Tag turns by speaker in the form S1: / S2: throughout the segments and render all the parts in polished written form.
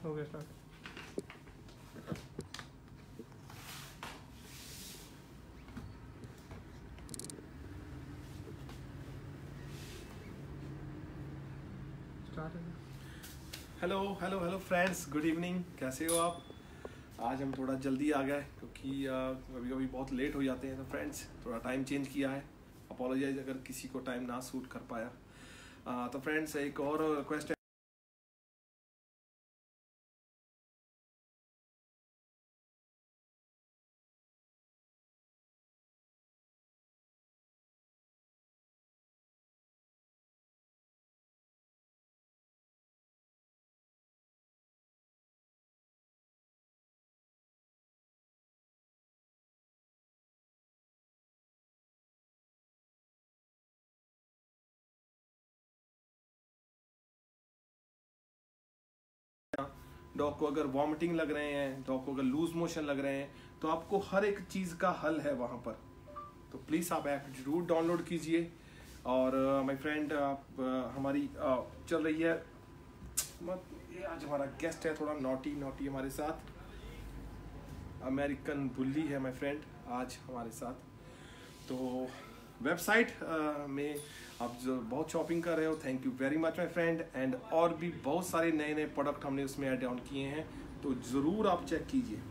S1: हो गया start.
S2: Hello hello hello friends, good evening. कैसे हो आप? आज हम थोड़ा जल्दी आ गए क्योंकि कभी कभी बहुत लेट हो जाते हैं। तो फ्रेंड्स थोड़ा टाइम चेंज किया है, अपोलोजाइज अगर किसी को टाइम ना सूट कर पाया। तो फ्रेंड्स एक और रिक्वेस्ट है, डॉग को अगर वॉमिटिंग लग रहे हैं, डॉग को अगर लूज मोशन लग रहे हैं, तो आपको हर एक चीज़ का हल है वहाँ पर। तो प्लीज़ आप ऐप जरूर डाउनलोड कीजिए। और माय फ्रेंड, आप हमारी चल रही है ये आज हमारा गेस्ट है थोड़ा नॉटी हमारे साथ, अमेरिकन बुल्ली है माय फ्रेंड आज हमारे साथ। तो वेबसाइट में आप जो बहुत शॉपिंग कर रहे हो, thank you very much my friend. And और भी बहुत सारे नए नए प्रोडक्ट हमने उसमें ऐड ऑन किए हैं, तो ज़रूर आप चेक कीजिए।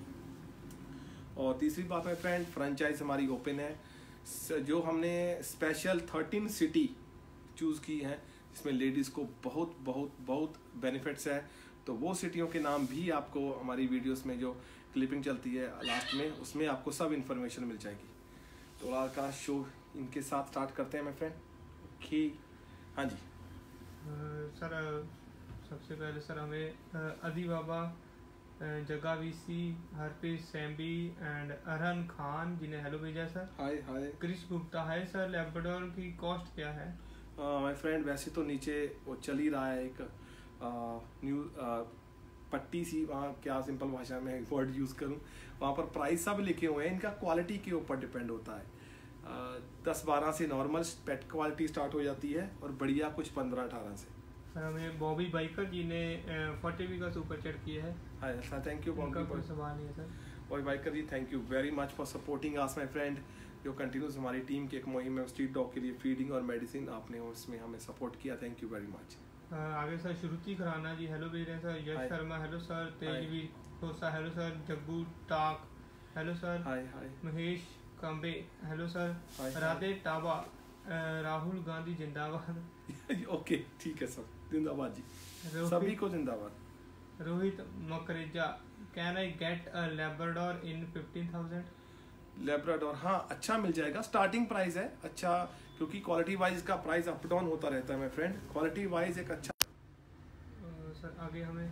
S2: और तीसरी बात माय फ्रेंड, फ्रेंचाइज हमारी ओपन है। जो हमने स्पेशल 13 सिटी चूज़ की हैं, जिसमें लेडीज़ को बहुत बहुत बहुत बेनिफिट्स है। तो वो सिटियों के नाम भी आपको हमारी वीडियोस में जो क्लिपिंग चलती है लास्ट में, उसमें आपको सब इन्फॉर्मेशन मिल जाएगी। तो आज का शो इनके साथ स्टार्ट करते हैं माय फ्रेंड। ओके, हाँ जी
S1: सर, सबसे पहले सर हमें अदी बाबा, जगा वीसी, हरप्रीत सैम्बी एंड अरहन खान जिन्हें हेलो भेजा है sir.
S2: Hi hi.
S1: Krish Gupta है सर। लैब्राडोर की कॉस्ट क्या है?
S2: माय फ्रेंड वैसे तो नीचे वो चल ही रहा है एक न्यू पट्टी सी, वहाँ क्या सिंपल भाषा में वर्ड यूज़ करूँ, वहाँ पर प्राइस सब लिखे हुए हैं। इनका क्वालिटी के ऊपर डिपेंड होता है। 10-12 से नॉर्मल पेट क्वालिटी स्टार्ट हो जाती है और बढ़िया कुछ 15-18 से।
S1: सर हमें बॉबी बाइकर जी ने 40 का सुपर चैट किया है।
S2: हाय सर, थैंक यू
S1: उनका कोई सवाल नहीं है sir.
S2: Bobby biker ji, thank you very much for supporting us my friend. जो कंटिन्यूस हमारी टीम की एक मुहिम है स्ट्रीट डॉग के लिए फीडिंग और मेडिसिन, आपने उसमें हमें सपोर्ट किया, थैंक यू वेरी मच।
S1: आगे सर श्रुति खुराना जी हेलो भेज रहे हैं sir. Yash Sharma hello sir. Tejveer Khosa hello sir. Jaggu Tak hello sir.
S2: Hi hi.
S1: Mahesh Kambe hello sir. Radhe Taba, Rahul Gandhi जिंदाबाद।
S2: ओके ठीक है सर, जिंदाबाद जी, सभी को जिंदाबाद।
S1: Rohit Makreja, can I get a Labrador in 15,000?
S2: Labrador हाँ, अच्छा मिल जाएगा। स्टार्टिंग प्राइस है अच्छा, क्योंकि क्वालिटी वाइज का प्राइस अप डाउन होता रहता है माय फ्रेंड। क्वालिटी वाइज एक अच्छा
S1: सर। आगे हमें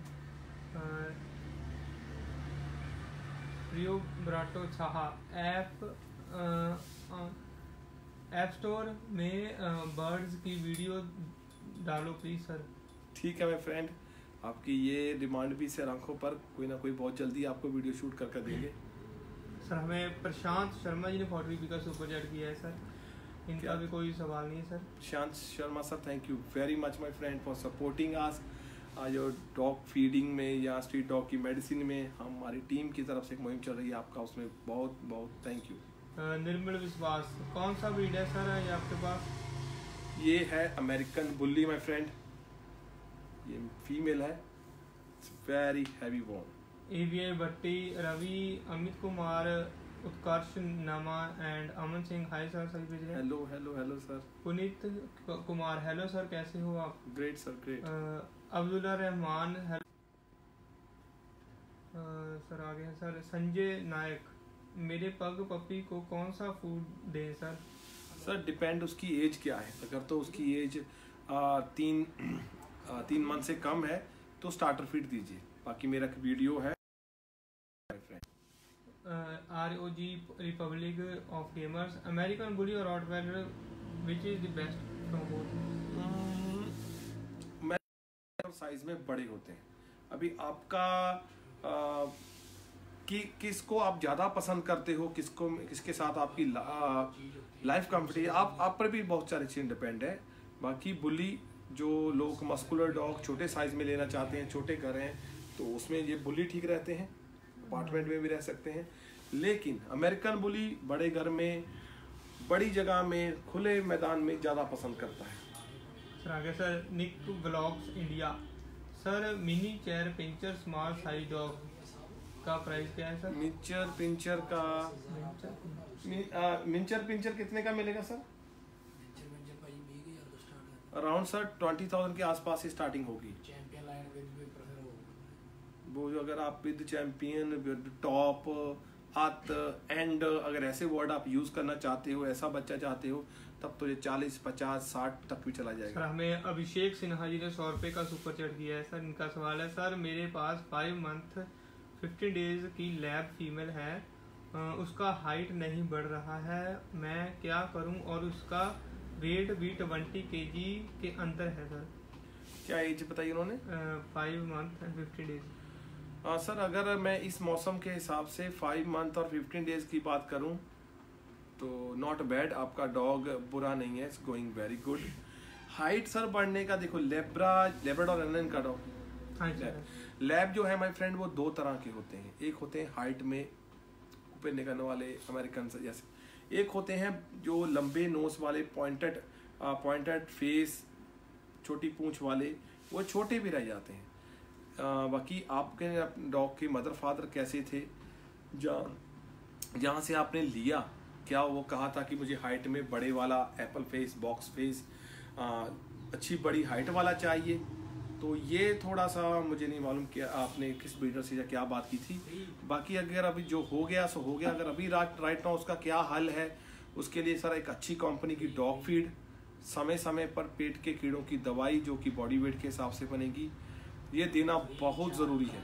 S1: रियो ब्राटो छाहा ऐप स्टोर में बर्ड्स की वीडियो डालो प्लीज सर। ठीक
S2: है माय फ्रेंड, आपकी ये डिमांड भी सर, आंखों पर कोई ना कोई बहुत जल्दी आपको वीडियो शूट करके देंगे।
S1: सर हमें प्रशांत शर्मा जी ने 40 का सुपर चैट किया है सर। इनका भी कोई सवाल नहीं है sir.
S2: Prashant Sharma sir, thank you very much my friend for supporting us. जो डॉग फीडिंग में या स्ट्रीट डॉग की मेडिसिन में हमारी टीम की तरफ से एक मुहिम चल रही है आपका, उसमें बहुत बहुत थैंक यू।
S1: निर्मल विश्वास, कौन सा ब्रीड है सर ये आपके पास?
S2: ये है अमेरिकन बुल्ली माय फ्रेंड, ये फीमेल है, very heavy bone.
S1: Avi Bhatti, Ravi, Amit Kumar, Utkarsh नमा and Aman Singh hi sir, सभी भेज रहे हैं।
S2: Hello hello hello sir.
S1: Puneet Kumar hello sir, कैसे हो आप?
S2: Great sir, great.
S1: Abdullah Rahman hello sir. आगे है सर संजय नायक, मेरे पग पपी को कौन सा फूड दें सर?
S2: सर डिपेंड उसकी एज क्या है। अगर तो उसकी एज 3 मंथ से कम है तो स्टार्टर फीड दीजिए। बाकी मेरा वीडियो है
S1: ROG republic of gamers, American bully और Rottweiler which is the best from both?
S2: Size में बड़े होते हैं। अभी आपका किसको आप ज़्यादा पसंद करते हो, किसके साथ आपकी लाइफ कंफर्ट, आप पर भी बहुत सारी चीज़ें डिपेंड है। बाकी बुली जो लोग मस्कुलर डॉग छोटे साइज में लेना चाहते हैं, छोटे घर हैं, तो उसमें ये बुली ठीक रहते हैं, अपार्टमेंट में भी रह सकते हैं। लेकिन अमेरिकन बुली बड़े घर में, बड़ी जगह में, खुले मैदान में ज़्यादा पसंद करता है।
S1: सर आगे sir Nick blogs India, sir mini chair pinscher small size dog का प्राइस क्या है सर?
S2: मिंचर पिंचर का मिंचर पिंचर कितने का मिलेगा सर? अराउंड सर 20,000 के आसपास ही स्टार्टिंग होगी। वो जो अगर आप विद चैंपियन, विद टॉप, हाथ, एंड, अगर ऐसे वर्ड आप यूज करना चाहते हो, ऐसा बच्चा चाहते हो, तब तो ये 40, 50, 60 तक भी चला जाएगा।
S1: सर हमें अभिषेक सिन्हा जी ने 100 रुपये का सुपर चैट किया है सर। इनका सवाल है सर मेरे पास 5 मंथ 15 डेज की लैब फीमेल है, उसका हाइट नहीं बढ़ रहा है, मैं क्या करूं? और उसका वेट भी 20 kg के अंदर है सर।
S2: क्या एज बताइए उन्होंने?
S1: 5 मंथ एंड 15 डेज।
S2: हाँ सर, अगर मैं इस मौसम के हिसाब से 5 मंथ और 15 डेज की बात करूं तो नॉट बैड, आपका डॉग बुरा नहीं है, it's going very good. Height sir बढ़ने का देखो, लेब्राडोर एनन का डॉग,
S1: हाँ सर।
S2: लैब जो है माय फ्रेंड वो 2 तरह के होते हैं। एक होते हैं हाइट में ऊपर निकलने वाले अमेरिकन जैसे, एक होते हैं जो लंबे नोज वाले, पॉइंटेड फेस, छोटी पूंछ वाले, वो छोटे भी रह जाते हैं। बाकी आपके डॉग के मदर फादर कैसे थे, जहाँ से आपने लिया, क्या वो कहा था कि मुझे हाइट में बड़े वाला एप्पल फेस, बॉक्स फेस, अच्छी बड़ी हाइट वाला चाहिए? तो ये थोड़ा सा मुझे नहीं मालूम कि आपने किस ब्रीडर से या क्या बात की थी। बाकी अगर अभी जो हो गया सो हो गया। अगर अभी राइट नाउ उसका क्या हल है, उसके लिए सर एक अच्छी कंपनी की डॉग फीड, समय समय पर पेट के कीड़ों की दवाई जो कि बॉडी वेट के हिसाब से बनेगी, ये देना बहुत ज़रूरी है।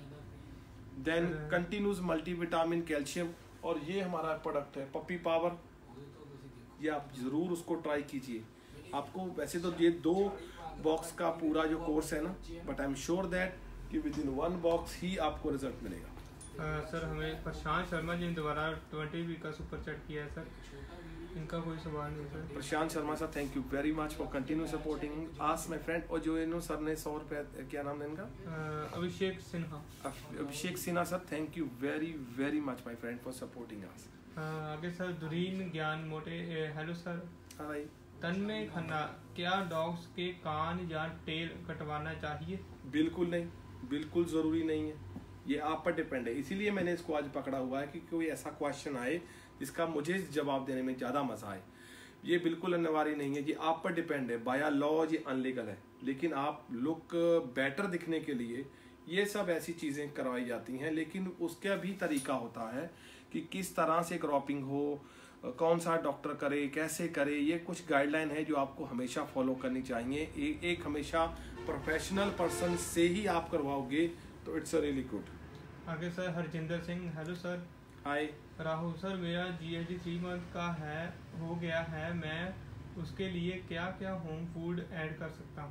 S2: देन कंटिन्यूस मल्टीविटामिन, कैल्शियम, और ये हमारा प्रोडक्ट है पपी पावर, ये आप ज़रूर उसको ट्राई कीजिए। आपको वैसे तो ये 2 बॉक्स का पूरा जो कोर्स है ना, but I am sure that कि विद इन 1 बॉक्स ही आपको रिजल्ट मिलेगा।
S1: सर हमें प्रशांत शर्मा जी ने दोबारा 20 का सुपर चैट किया है सर, इनका कोई सवाल नहीं sir.
S2: Prashant Sharma sir, thank you very much for continue supporting us my friend. और जो इन्होंने सर ने 100 रुपये, क्या नाम है इनका?
S1: Abhishek Sinha.
S2: Abhishek Sinha sir, thank you very very much my friend for supporting us.
S1: आगे सर दुरीन ज्ञान मोटे, हेलो सर।
S2: हाँ भाई।
S1: तन्मय खन्ना, क्या डॉग्स के कान या टेल कटवाना चाहिए?
S2: बिल्कुल नहीं, बिल्कुल ज़रूरी नहीं है, ये आप पर डिपेंड है। इसीलिए मैंने इसको आज पकड़ा हुआ है कि कोई ऐसा क्वेश्चन आए जिसका मुझे जवाब देने में ज़्यादा मजा आए। ये बिल्कुल अनिवार्य नहीं है, ये आप पर डिपेंड है। बाय लॉ ये अनलीगल है, लेकिन आप लुक बेटर दिखने के लिए ये सब ऐसी चीज़ें करवाई जाती हैं। लेकिन उसका भी तरीका होता है कि किस तरह से क्रॉपिंग हो, कौन सा डॉक्टर करे, कैसे करे, ये कुछ गाइडलाइन है जो आपको हमेशा फॉलो करनी चाहिए। एक हमेशा प्रोफेशनल पर्सन से ही आप करवाओगे तो इट्स रियली गुड।
S1: आगे sir Harjinder Singh, hello sir.
S2: Hi
S1: Rahul sir, मेरा GSD 3 मंथ का हो गया है, मैं उसके लिए क्या क्या होम फूड ऐड कर सकता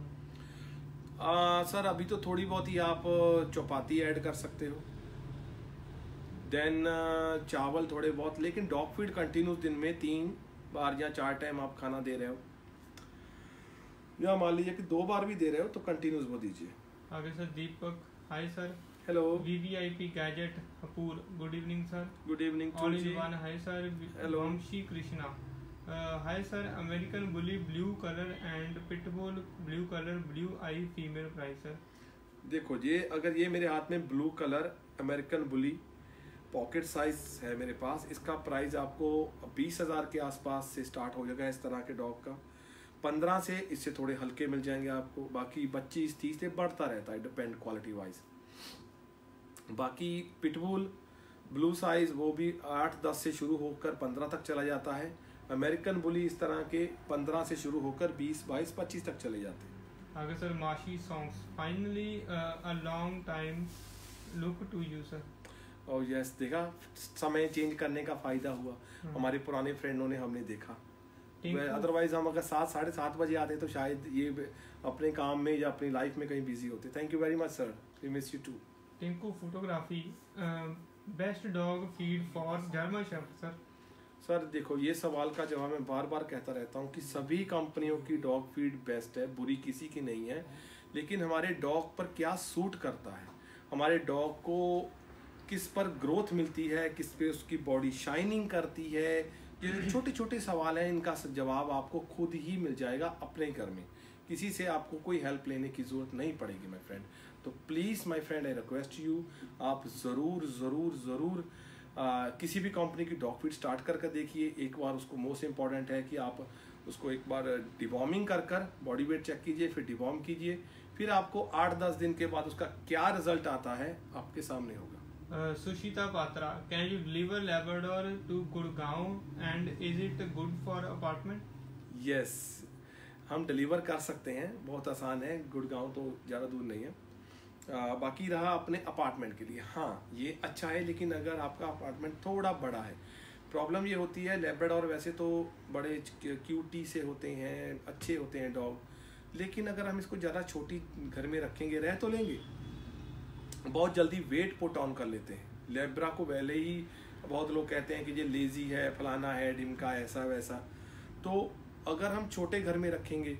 S1: हूँ?
S2: सर अभी तो थोड़ी बहुत ही आप चपाती ऐड कर सकते हो, देन चावल थोड़े बहुत, लेकिन डॉग फीड कंटिन्यूस दिन में 3 बार या 4 टाइम आप खाना दे रहे हो, या मान लीजिए कि 2 बार भी दे रहे हो तो कंटिन्यूस वो दीजिए।
S1: आगे sir Deepak, hi sir.
S2: Hello.
S1: VVIP gadget Hapur, good evening sir.
S2: Good evening
S1: all in one, hi sir.
S2: Hello.
S1: Vanshi Krishna, hi sir. American bully blue colour and pitbull blue colour, blue eye female price sir.
S2: देखो ये अगर ये मेरे हाथ में blue colour American bully pocket size है मेरे पास, इसका प्राइस आपको 20,000 के आसपास से स्टार्ट हो जाएगा। इस तरह के डॉग का 15 से, इससे थोड़े हल्के मिल जाएंगे आपको, बाकी 25-30 से बढ़ता रहता है, डिपेंड क्वालिटी वाइज। बाकी पिटबुल ब्लू साइज वो भी 8-10 से शुरू होकर 15 तक चला जाता है। अमेरिकन बुली इस तरह के 15 से शुरू होकर 20-22-25 तक चले जाते हैं।
S1: आगे सर माशी songs, finally a long time look to you sir.
S2: और यस, देखा समय चेंज करने का फायदा हुआ। हमारे पुराने फ्रेंडों ने, हमने देखा, अदरवाइज हम अगर 7-7:30 बजे आते तो शायद ये अपने काम में या अपनी लाइफ में कहीं बिजी होते। Thank you very much sir, we miss you too.
S1: Tinku photography, best dog feed for German shepherd sir.
S2: Sir देखो, ये सवाल का जवाब मैं बार बार कहता रहता हूँ कि सभी कंपनियों की डॉग फीड बेस्ट है, बुरी किसी की नहीं है, लेकिन हमारे डॉग पर क्या सूट करता है। हमारे डॉग को किस पर ग्रोथ मिलती है, किस पे उसकी बॉडी शाइनिंग करती है, ये छोटे छोटे सवाल हैं, इनका जवाब आपको खुद ही मिल जाएगा अपने घर में, किसी से आपको कोई हेल्प लेने की ज़रूरत नहीं पड़ेगी माय फ्रेंड। तो please my friend, I request you, आप ज़रूर ज़रूर ज़रूर किसी भी कंपनी की डॉग फीड स्टार्ट करके देखिए एक बार। उसको मोस्ट इम्पॉर्टेंट है कि आप उसको एक बार डिवॉर्मिंग कर बॉडी वेट चेक कीजिए, फिर डिवॉर्म कीजिए, फिर आपको 8-10 दिन के बाद उसका क्या रिजल्ट आता है आपके सामने होगा।
S1: Sushita Patra, can you deliver Labrador to Gurgaon and is it good for apartment?
S2: Yes, हम डिलीवर कर सकते हैं, बहुत आसान है, गुड़गांव तो ज़्यादा दूर नहीं है। बाकी रहा अपने अपार्टमेंट के लिए, हाँ ये अच्छा है, लेकिन अगर आपका अपार्टमेंट थोड़ा बड़ा है, प्रॉब्लम ये होती है, लैब्राडोर वैसे तो बड़े क्यूटी से होते हैं, अच्छे होते हैं डॉग, लेकिन अगर हम इसको ज़्यादा छोटी घर में रखेंगे, रह तो लेंगे, बहुत जल्दी वेट पुट ऑन कर लेते हैं। लैब्रा को पहले ही बहुत लोग कहते हैं कि ये लेज़ी है, फलाना है, ढिमका, ऐसा वैसा। तो अगर हम छोटे घर में रखेंगे,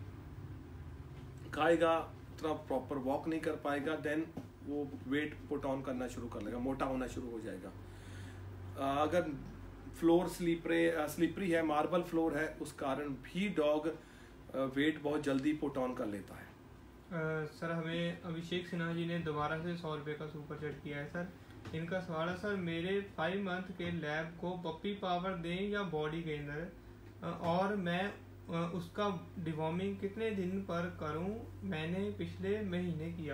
S2: खाएगा, उतना प्रॉपर वॉक नहीं कर पाएगा, देन वो वेट पुट ऑन करना शुरू कर लेगा, मोटा होना शुरू हो जाएगा। अगर फ्लोर स्लिपरी है, मार्बल फ्लोर है, उस कारण भी डॉग वेट बहुत जल्दी पुट ऑन कर लेता है।
S1: सर हमें अभिषेक सिन्हा जी ने दोबारा से 100 रुपये का सुपर चैट किया है सर। इनका सवाल है सर, मेरे 5 मंथ के लैब को पप्पी पावर दें या बॉडी गेनर, और मैं उसका डिवॉर्मिंग कितने दिन पर करूं? मैंने पिछले महीने किया।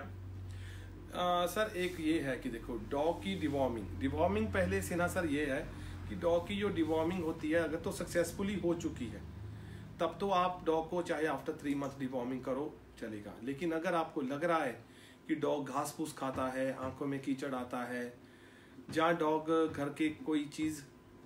S2: सर एक ये है कि देखो, डॉग की डिवॉर्मिंग पहले से ना सर ये है कि डॉग की जो डिवॉर्मिंग होती है, अगर तो सक्सेसफुली हो चुकी है तब तो आप डॉग को चाहे आफ्टर 3 मंथ डिवॉर्मिंग करो, चलेगा। लेकिन अगर आपको लग रहा है कि डॉग घास फूस खाता है, आंखों में कीचड़ आता है, जहाँ डॉग घर के कोई चीज़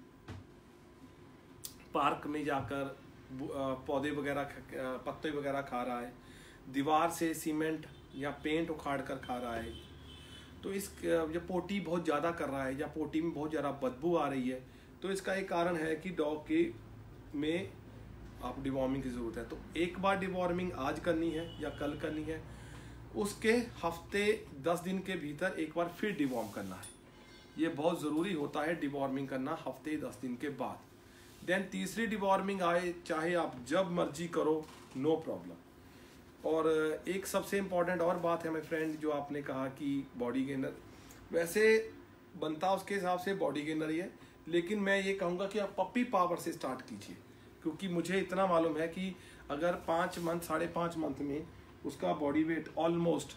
S2: पार्क में जाकर पौधे वगैरह पत्ते वगैरह खा रहा है, दीवार से सीमेंट या पेंट उखाड़ कर खा रहा है, तो इस जब पोटी बहुत ज़्यादा कर रहा है या पोटी में बहुत ज़्यादा बदबू आ रही है, तो इसका एक कारण है कि डॉग के में आप डिवॉर्मिंग की ज़रूरत है। तो एक बार डिवॉर्मिंग आज करनी है या कल करनी है, उसके हफ्ते 10 दिन के भीतर एक बार फिर डिवॉर्म करना है। ये बहुत ज़रूरी होता है डिवॉर्मिंग करना हफ्ते 10 दिन के बाद। देन तीसरी डिवॉर्मिंग आए, चाहे आप जब मर्जी करो, नो प्रॉब्लम। और एक सबसे इम्पॉर्टेंट और बात है मेरे फ्रेंड, जो आपने कहा कि बॉडी गेनर, वैसे बनता उसके हिसाब से बॉडी गेनर ही है, लेकिन मैं ये कहूँगा कि आप पप्पी पावर से स्टार्ट कीजिए, क्योंकि मुझे इतना मालूम है कि अगर 5 मंथ 5.5 मंथ में उसका बॉडी वेट ऑलमोस्ट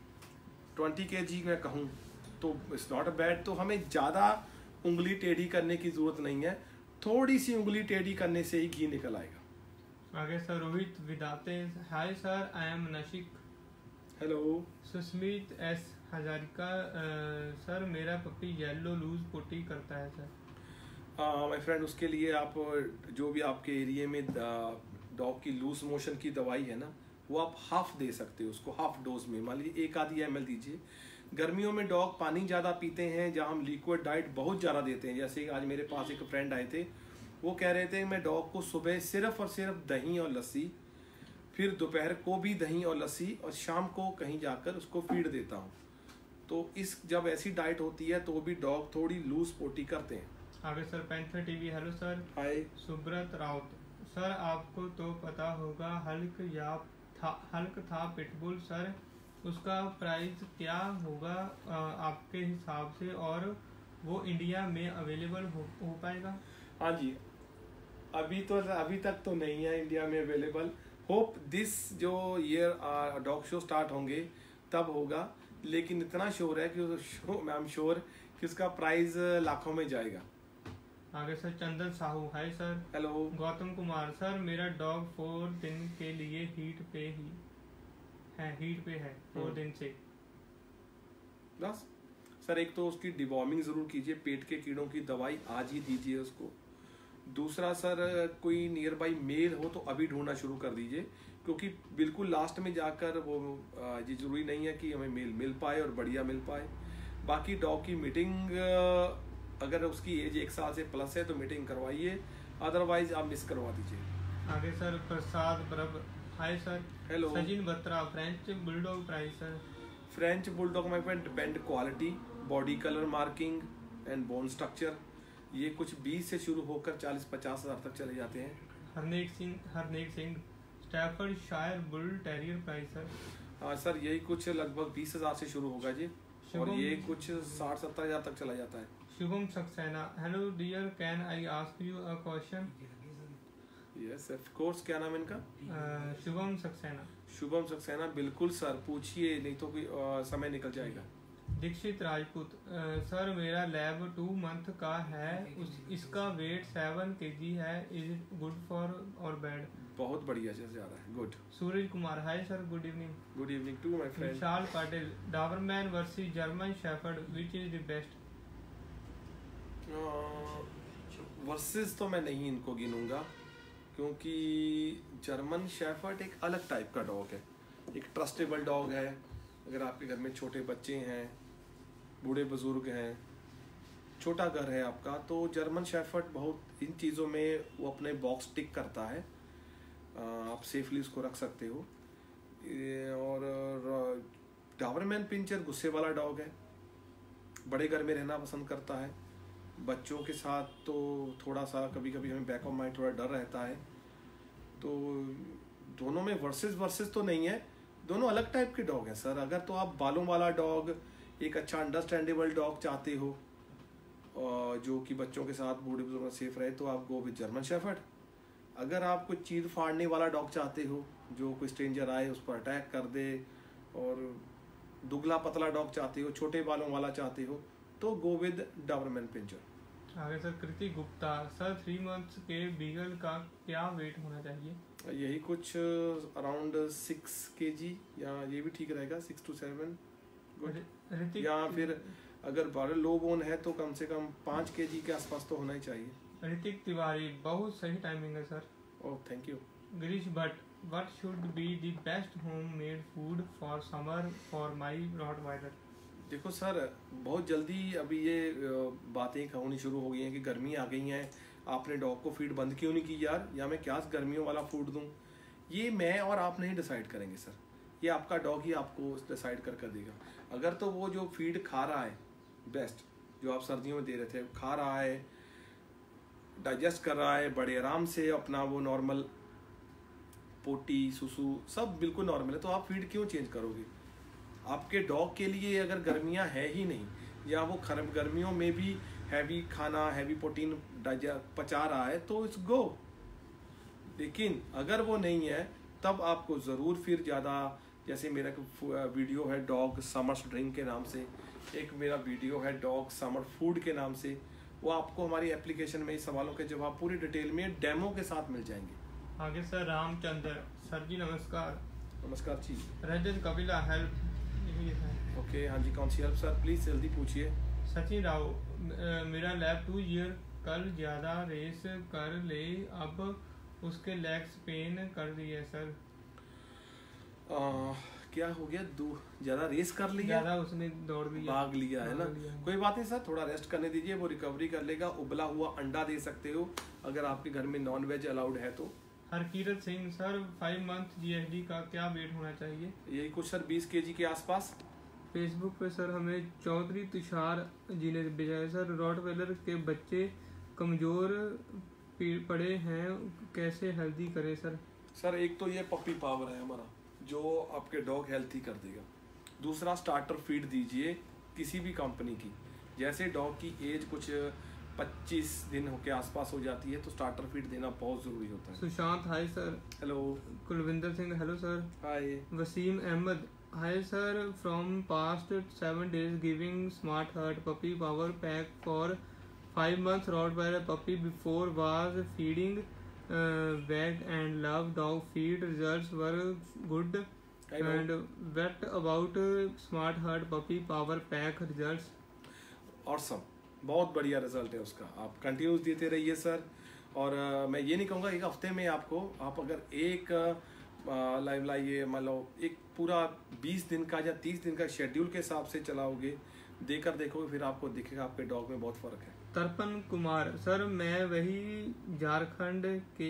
S2: 20 kg मैं कहूँ तो इट्स नॉट अ बैड। तो हमें ज़्यादा उंगली टेढ़ी करने की ज़रूरत नहीं है, थोड़ी सी उंगली टेढ़ी करने से ही घी निकल आएगा।
S1: आगे sir Rohit Vidate, hi sir, I am Nashik.
S2: Hello.
S1: Susmit S Hazarika, sir मेरा पप्पी येलो लूज पोटी करता है सर।
S2: माय फ्रेंड, उसके लिए आप जो भी आपके एरिया में डॉग की लूज मोशन की दवाई है ना, वो आप हाफ दे सकते हो उसको, हाफ डोज में, मान लीजिए 1 आधी ml दीजिए। गर्मियों में डॉग पानी ज़्यादा पीते हैं, जहाँ हम लिक्विड डाइट बहुत ज़्यादा देते हैं। जैसे आज मेरे पास एक फ्रेंड आए थे, वो कह रहे थे मैं डॉग को सुबह सिर्फ और सिर्फ दही और लस्सी, फिर दोपहर को भी दही और लस्सी, और शाम को कहीं जाकर उसको फीड देता हूँ। तो इस जब ऐसी डाइट होती है तो भी डॉग थोड़ी लूज पोटी करते हैं।
S1: आगे sir panther TV, hello sir.
S2: Hi.
S1: Subrat Raut, sir आपको तो पता होगा हल्क था पिटबुल, सर उसका प्राइस क्या होगा आपके हिसाब से, और वो इंडिया में अवेलेबल हो पाएगा?
S2: हाँ जी, अभी तक तो नहीं है इंडिया में अवेलेबल। होप दिस जो ईयर डॉग शो स्टार्ट होंगे तब होगा, लेकिन इतना श्योर है कि आई एम श्योर कि उसका प्राइस लाखों में जाएगा।
S1: आगे sir Chandan Sahu, hi sir.
S2: Hello.
S1: Gautam Kumar, sir मेरा डॉग 4 दिन के लिए हीट पे है 4 दिन से।
S2: बस सर, एक तो उसकी डिवॉर्मिंग जरूर कीजिए, पेट के कीड़ों की दवाई आज ही दीजिए उसको। दूसरा सर, कोई नियर बाई मेल हो तो अभी ढूंढना शुरू कर दीजिए, क्योंकि बिल्कुल लास्ट में जाकर वो ये जरूरी नहीं है कि हमें मेल मिल पाए और बढ़िया मिल पाए। बाकी डॉग की मीटिंग, अगर उसकी एज 1 साल से प्लस है तो मीटिंग करवाइए, अदरवाइज आप मिस करवा दीजिए।
S1: आगे sir Prasad Prabh, hi sir.
S2: Hello.
S1: Sachin Batra, French bulldog price sir.
S2: French bulldog my friend depend quality, body colour, marking and bone structure. ये कुछ 20 से शुरू होकर 40-50 हज़ार तक चले जाते हैं।
S1: Harnek Singh Staffordshire bull terrier price sir.
S2: हाँ सर, यही कुछ लगभग 20,000 से शुरू होगा जी, और ये कुछ 60-70 हज़ार तक चला जाता है।
S1: Shubham Saxena, hello dear, can I ask you a question?
S2: Yes of course. क्या नाम है इनका?
S1: शुभम सक्सेना।
S2: शुभम सक्सेना, बिल्कुल सर, पूछिए, नहीं तो कोई समय निकल जाएगा।
S1: दीक्षित राजपूत, सर मेरा लैब 2 मंथ का है, इसका वेट 7 kg है, इज इट गुड फॉर और बैड?
S2: बहुत बढ़िया से जा रहा है, good.
S1: Suraj Kumar, hi sir, good evening.
S2: Good evening to my friend.
S1: Vishal Patil, Doberman versus German shepherd, which is the best?
S2: Versus तो मैं नहीं इनको गिनूंगा, क्योंकि जर्मन शेफर्ड एक अलग टाइप का डॉग है, एक ट्रस्टेबल डॉग है। अगर आपके घर में छोटे बच्चे हैं, बूढ़े बुजुर्ग हैं, छोटा घर है आपका, तो जर्मन शेफर्ड बहुत इन चीज़ों में वो अपने बॉक्स टिक करता है, आप सेफली उसको रख सकते हो। और डाबरमैन पिंचर गुस्से वाला डॉग है, बड़े घर में रहना पसंद करता है, बच्चों के साथ तो थोड़ा सा कभी कभी हमें बैक ऑफ माइंड थोड़ा डर रहता है। तो दोनों में वर्सेस तो नहीं है, दोनों अलग टाइप के डॉग हैं सर। अगर तो आप बालों वाला डॉग, एक अच्छा अंडरस्टैंडेबल डॉग चाहते हो जो कि बच्चों के साथ बूढ़े बुजुर्ग सेफ रहे, तो आप गो विद जर्मन शेफर्ड। अगर आप कोई चीर फाड़ने वाला डॉग चाहते हो, जो कोई स्ट्रेंजर आए उस पर अटैक कर दे, और दुगला पतला डॉग चाहते हो, छोटे बालों वाला चाहते हो, तो गो विद डाबरमैन पिंचर।
S1: आगे sir Kriti Gupta, sir 3 months के बीगल का क्या वेट होना चाहिए?
S2: यही कुछ अराउंड 6 kg, या ये भी ठीक रहेगा, 6 to 7 गुड। या फिर अगर बड़े लो बोन है तो कम से कम 5 kg के आसपास तो होना ही चाहिए।
S1: ऋतिक तिवारी, बहुत सही टाइमिंग है sir.
S2: Oh thank you.
S1: Girish Bhatt, what should be the best home made food for summer for my Rottweiler?
S2: देखो सर, बहुत जल्दी अभी ये बातें होनी शुरू हो गई हैं कि गर्मी आ गई हैं, आपने डॉग को फीड बंद क्यों नहीं की यार, या मैं क्या गर्मियों वाला फूड दूं? ये मैं और आप नहीं डिसाइड करेंगे सर, ये आपका डॉग ही आपको डिसाइड कर देगा। अगर तो वो जो फीड खा रहा है बेस्ट, जो आप सर्दियों में दे रहे थे, खा रहा है, डाइजेस्ट कर रहा है बड़े आराम से, अपना वो नॉर्मल पोटी सुसु सब बिल्कुल नॉर्मल है, तो आप फीड क्यों चेंज करोगे? आपके डॉग के लिए अगर गर्मियां है ही नहीं, या वो गर्मियों में भी हैवी खाना, हैवी प्रोटीन पचा रहा है, तो इट्स गो। लेकिन अगर वो नहीं है, तब आपको ज़रूर फिर ज़्यादा, जैसे मेरा वीडियो है डॉग समर ड्रिंक के नाम से, एक मेरा वीडियो है डॉग समर फूड के नाम से, वो आपको हमारी एप्लीकेशन में इस सवालों के जवाब पूरी डिटेल में डेमो के साथ मिल जाएंगे।
S1: आगे सर रामचंद्र, सर जी नमस्कार।
S2: नमस्कार जी।
S1: रजत कपिला, हेल्प।
S2: ओके हाँ जी, कौन सी हेल्प सर, प्लीज़ जल्दी पूछिए।
S1: सचिन राव, मेरा लैब 2 ईयर कल ज़्यादा रेस कर ले, अब उसके लेग्स पेन कर दिए सर।
S2: क्या हो गया? ज़्यादा रेस कर लिया,
S1: ज़्यादा उसने दौड़ लिया,
S2: भाग लिया है ना? कोई बात नहीं सर, थोड़ा रेस्ट करने दीजिए, वो रिकवरी कर लेगा। उबला हुआ अंडा दे सकते हो अगर आपके घर में नॉन वेज अलाउड है तो।
S1: Harkirat Singh, sir 5 month GSD का क्या वेट होना चाहिए?
S2: यही कुछ सर 20 kg के आसपास।
S1: फेसबुक पे सर हमें चौधरी तुषार जी ने भेजा है, सर रॉटवेलर के बच्चे कमज़ोर पड़े हैं, कैसे हेल्दी करें सर?
S2: सर एक तो ये पपी पावर है हमारा, जो आपके डॉग हेल्थी कर देगा। दूसरा, स्टार्टर फीड दीजिए किसी भी कंपनी की। जैसे डॉग की एज कुछ 25 दिन के आसपास हो जाती है, तो स्टार्टर फीड देना बहुत ज़रूरी होता है।
S1: Sushant, hi sir.
S2: Hello.
S1: Kulwinder Singh, hello sir.
S2: Hi.
S1: Wasim Ahmad, hi sir, from past 7 days giving smart heart puppy power pack for 5 months Rottweiler puppy before was feeding wag and love dog feed results were good and what about smart heart puppy power pack results?
S2: Awesome, बहुत बढ़िया result है उसका, आप continuous देते रहिए sir. और मैं ये नहीं कहूँगा एक हफ्ते में आपको, आप अगर एक लाइव लाइए, मान लो एक पूरा 20 दिन का या 30 दिन का शेड्यूल के हिसाब से चलाओगे, देकर देखोगे, फिर आपको दिखेगा आपके डॉग में बहुत फर्क है।
S1: तर्पण कुमार, सर मैं वही झारखंड के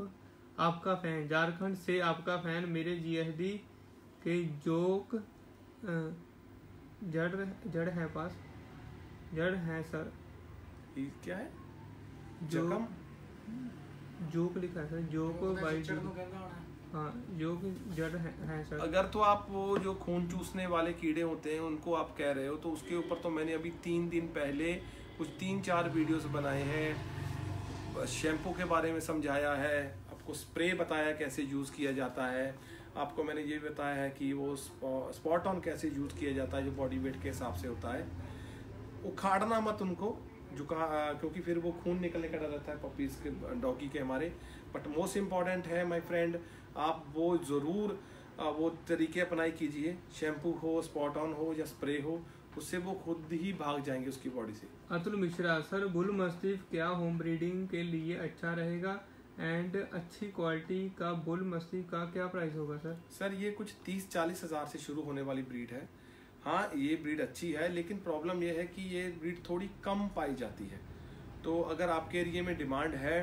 S1: आपका फैन, झारखंड से आपका फैन, मेरे GSD के जोक जड़ है पास, जड़ है सर।
S2: ये क्या है?
S1: जो
S2: जख्म?
S1: जोक लिखा है सर, जोक बाई हाँ, जोक जड़ है सर।
S2: अगर तो आप वो जो खून चूसने वाले कीड़े होते हैं उनको आप कह रहे हो, तो उसके ऊपर तो मैंने अभी 3 दिन पहले कुछ 3-4 वीडियोस बनाए हैं। शैम्पू के बारे में समझाया है, आपको स्प्रे बताया कैसे यूज़ किया जाता है, आपको मैंने ये बताया है कि वो स्पॉट ऑन कैसे यूज़ किया जाता है जो बॉडी वेट के हिसाब से होता है। उखाड़ना मत उनको, क्योंकि फिर वो खून निकलने का डर रहता है पपीज़ के, डॉगी के हमारे। बट मोस्ट इम्पॉर्टेंट है माय फ्रेंड, आप वो ज़रूर वो तरीके अपनाई कीजिए, शैम्पू हो, स्पॉट ऑन हो या स्प्रे हो, उससे वो खुद ही भाग जाएंगे उसकी बॉडी से।
S1: Atul Mishra sir, bull mastiff क्या होम ब्रीडिंग के लिए अच्छा रहेगा एंड अच्छी क्वालिटी का बुल मस्टिफ का क्या प्राइस होगा सर?
S2: सर ये कुछ 30-40 हज़ार से शुरू होने वाली ब्रीड है। हाँ ये ब्रीड अच्छी है, लेकिन प्रॉब्लम ये है कि ये ब्रीड थोड़ी कम पाई जाती है। तो अगर आपके एरिया में डिमांड है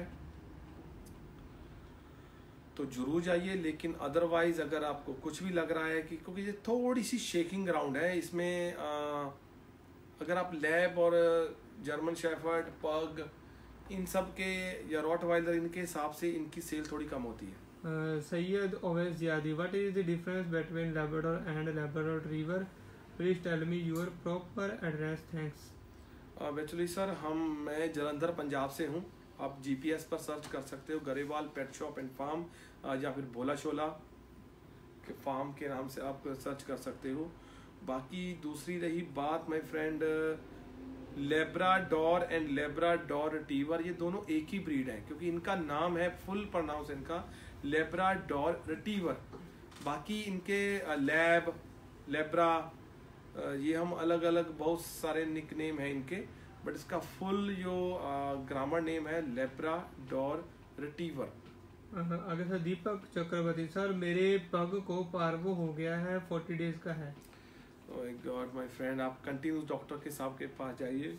S2: तो जरूर जाइए, लेकिन अदरवाइज अगर आपको कुछ भी लग रहा है कि, क्योंकि ये थोड़ी सी शेकिंग ग्राउंड है इसमें, अगर आप लैब और जर्मन शेफर्ड, पग, इन सब के या रॉटवाइलर, इनके हिसाब से इनकी सेल थोड़ी कम होती है।
S1: Syed Owais Ziyadi, what is the difference between Labrador and Labrador retriever? Please tell me your proper address, thanks.
S2: Actually sir मैं जलंधर पंजाब से हूँ। आप GPS पर सर्च कर सकते हो, Grewal pet shop and farm, या फिर भोला शोला के फार्म के नाम से आप सर्च कर सकते हो। बाकी दूसरी रही बात my friend, Labrador and Labrador retriever, ये दोनों एक ही ब्रीड है, क्योंकि इनका नाम है, फुल प्रोनाउंस इनका लेब्राडोर रिट्रीवर। बाकी इनके लैब, लेब्रा, ये हम अलग अलग बहुत सारे निकनेम हैं इनके, बट इसका फुल जो ग्रामर नेम है लेब्राडोर रिट्रीवर।
S1: आगे सर दीपक चक्रवर्ती, सर मेरे पग को पार्वो हो गया है, 40 डेज का है।
S2: ओह गॉड माय फ्रेंड, आप कंटिन्यूस डॉक्टर के साहब के पास जाइए।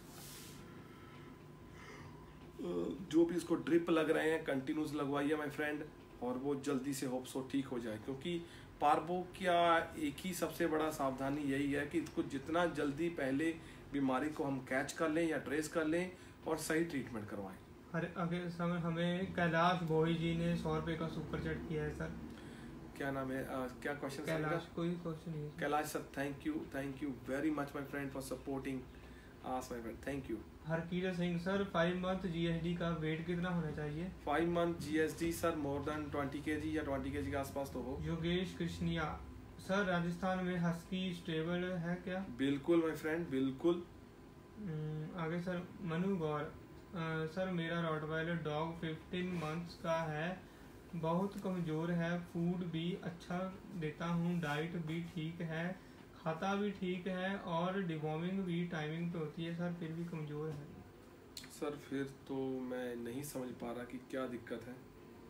S2: जो भी इसको ड्रिप लग रहे हैं कंटिन्यूस लगवाइए माय फ्रेंड, और वो जल्दी से होप सो ठीक हो जाए। क्योंकि पार्वो का एक ही सबसे बड़ा सावधानी यही है कि इसको जितना जल्दी पहले बीमारी को हम कैच कर लें या ट्रेस कर लें और सही ट्रीटमेंट करवाएं।
S1: अरे अगर समय हमें कैलाश भोई जी ने 100 रुपये का सुपर चैट किया है सर।
S2: क्या नाम है, क्या क्वेश्चन?
S1: कैलाश, कोई क्वेश्चन नहीं है
S2: Kailash sir, thank you very much my friend for supporting us my friend, thank you.
S1: Harkirat Singh sir, 5 month GSD का वेट कितना होना चाहिए?
S2: 5 month GSD sir more than 20 kg या 20 kg के आसपास तो हो।
S1: योगेश कृष्णिया सर, राजस्थान में हस्की स्टेबल है क्या?
S2: बिल्कुल माय फ्रेंड, बिल्कुल।
S1: आगे सर मनु गौर, सर मेरा रॉटवाइलर डॉग 15 मंथ्स का है, बहुत कमज़ोर है, फूड भी अच्छा देता हूँ, डाइट भी ठीक है, खाता भी ठीक है और डिवॉर्मिंग भी टाइमिंग पे होती है सर, फिर भी कमज़ोर है।
S2: सर फिर तो मैं नहीं समझ पा रहा कि क्या दिक्कत है।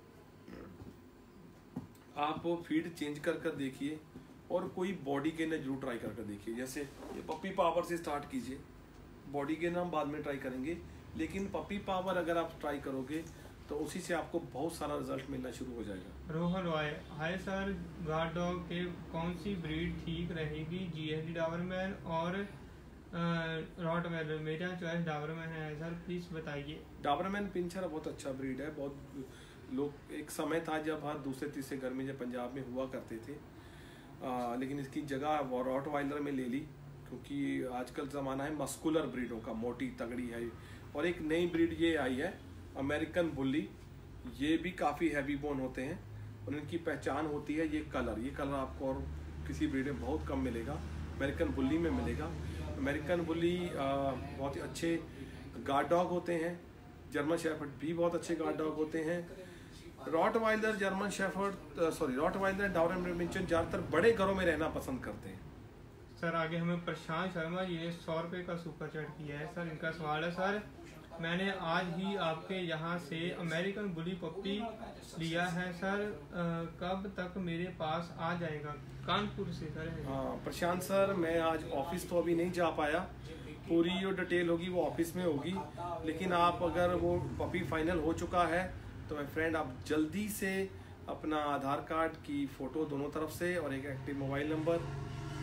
S2: आप वो फीड चेंज कर कर देखिए और कोई बॉडी गेनर जरूर ट्राई कर कर देखिए। जैसे ये पपी पावर से स्टार्ट कीजिए, बॉडी गेनर हम बाद में ट्राई करेंगे, लेकिन पपी पावर अगर आप ट्राई करोगे तो उसी से आपको बहुत सारा रिजल्ट मिलना शुरू हो जाएगा।
S1: Rohan Roy, hi sir, guard dog के कौन सी ब्रीड ठीक रहेगी, GSD डाबरमैन और रॉटवाइलर? मेरा चॉइस डाबरमैन है सर, प्लीज़ बताइए। डाबरमैन
S2: पिंचर बहुत अच्छा ब्रीड है। बहुत लोग, एक समय था जब हाँ दूसरे तीसरे घर में जब पंजाब में हुआ करते थे, लेकिन इसकी जगह रॉटवाइलर में ले ली, क्योंकि आजकल ज़माना है मस्कुलर ब्रीडों का, मोटी तगड़ी है। और एक नई ब्रीड ये आई है अमेरिकन बुली, ये भी काफ़ी हैवी बोन होते हैं और इनकी पहचान होती है ये कलर आपको और किसी ब्रीड में बहुत कम मिलेगा, अमेरिकन बुली में मिलेगा। अमेरिकन बुली बहुत ही अच्छे गार्ड डॉग होते हैं, जर्मन शेफर्ड भी बहुत अच्छे गार्ड डॉग होते हैं। Rottweiler, German shepherd, rottweiler, doberman pinscher ज़्यादातर बड़े घरों में रहना पसंद करते हैं।
S1: सर आगे हमें प्रशांत शर्मा जी ने 100 रुपये का सुपर चैट किया है सर। इनका सवाल है, सर मैंने आज ही आपके यहाँ से अमेरिकन बुली पप्पी लिया है सर, कब तक मेरे पास आ जाएगा? कानपुर से सर है।
S2: हाँ प्रशांत सर, मैं आज ऑफिस तो अभी नहीं जा पाया, पूरी जो डिटेल होगी वो ऑफिस में होगी, लेकिन आप अगर वो पप्पी फाइनल हो चुका है तो माय फ्रेंड आप जल्दी से अपना आधार कार्ड की फ़ोटो दोनों तरफ से और एक एक्टिव मोबाइल नंबर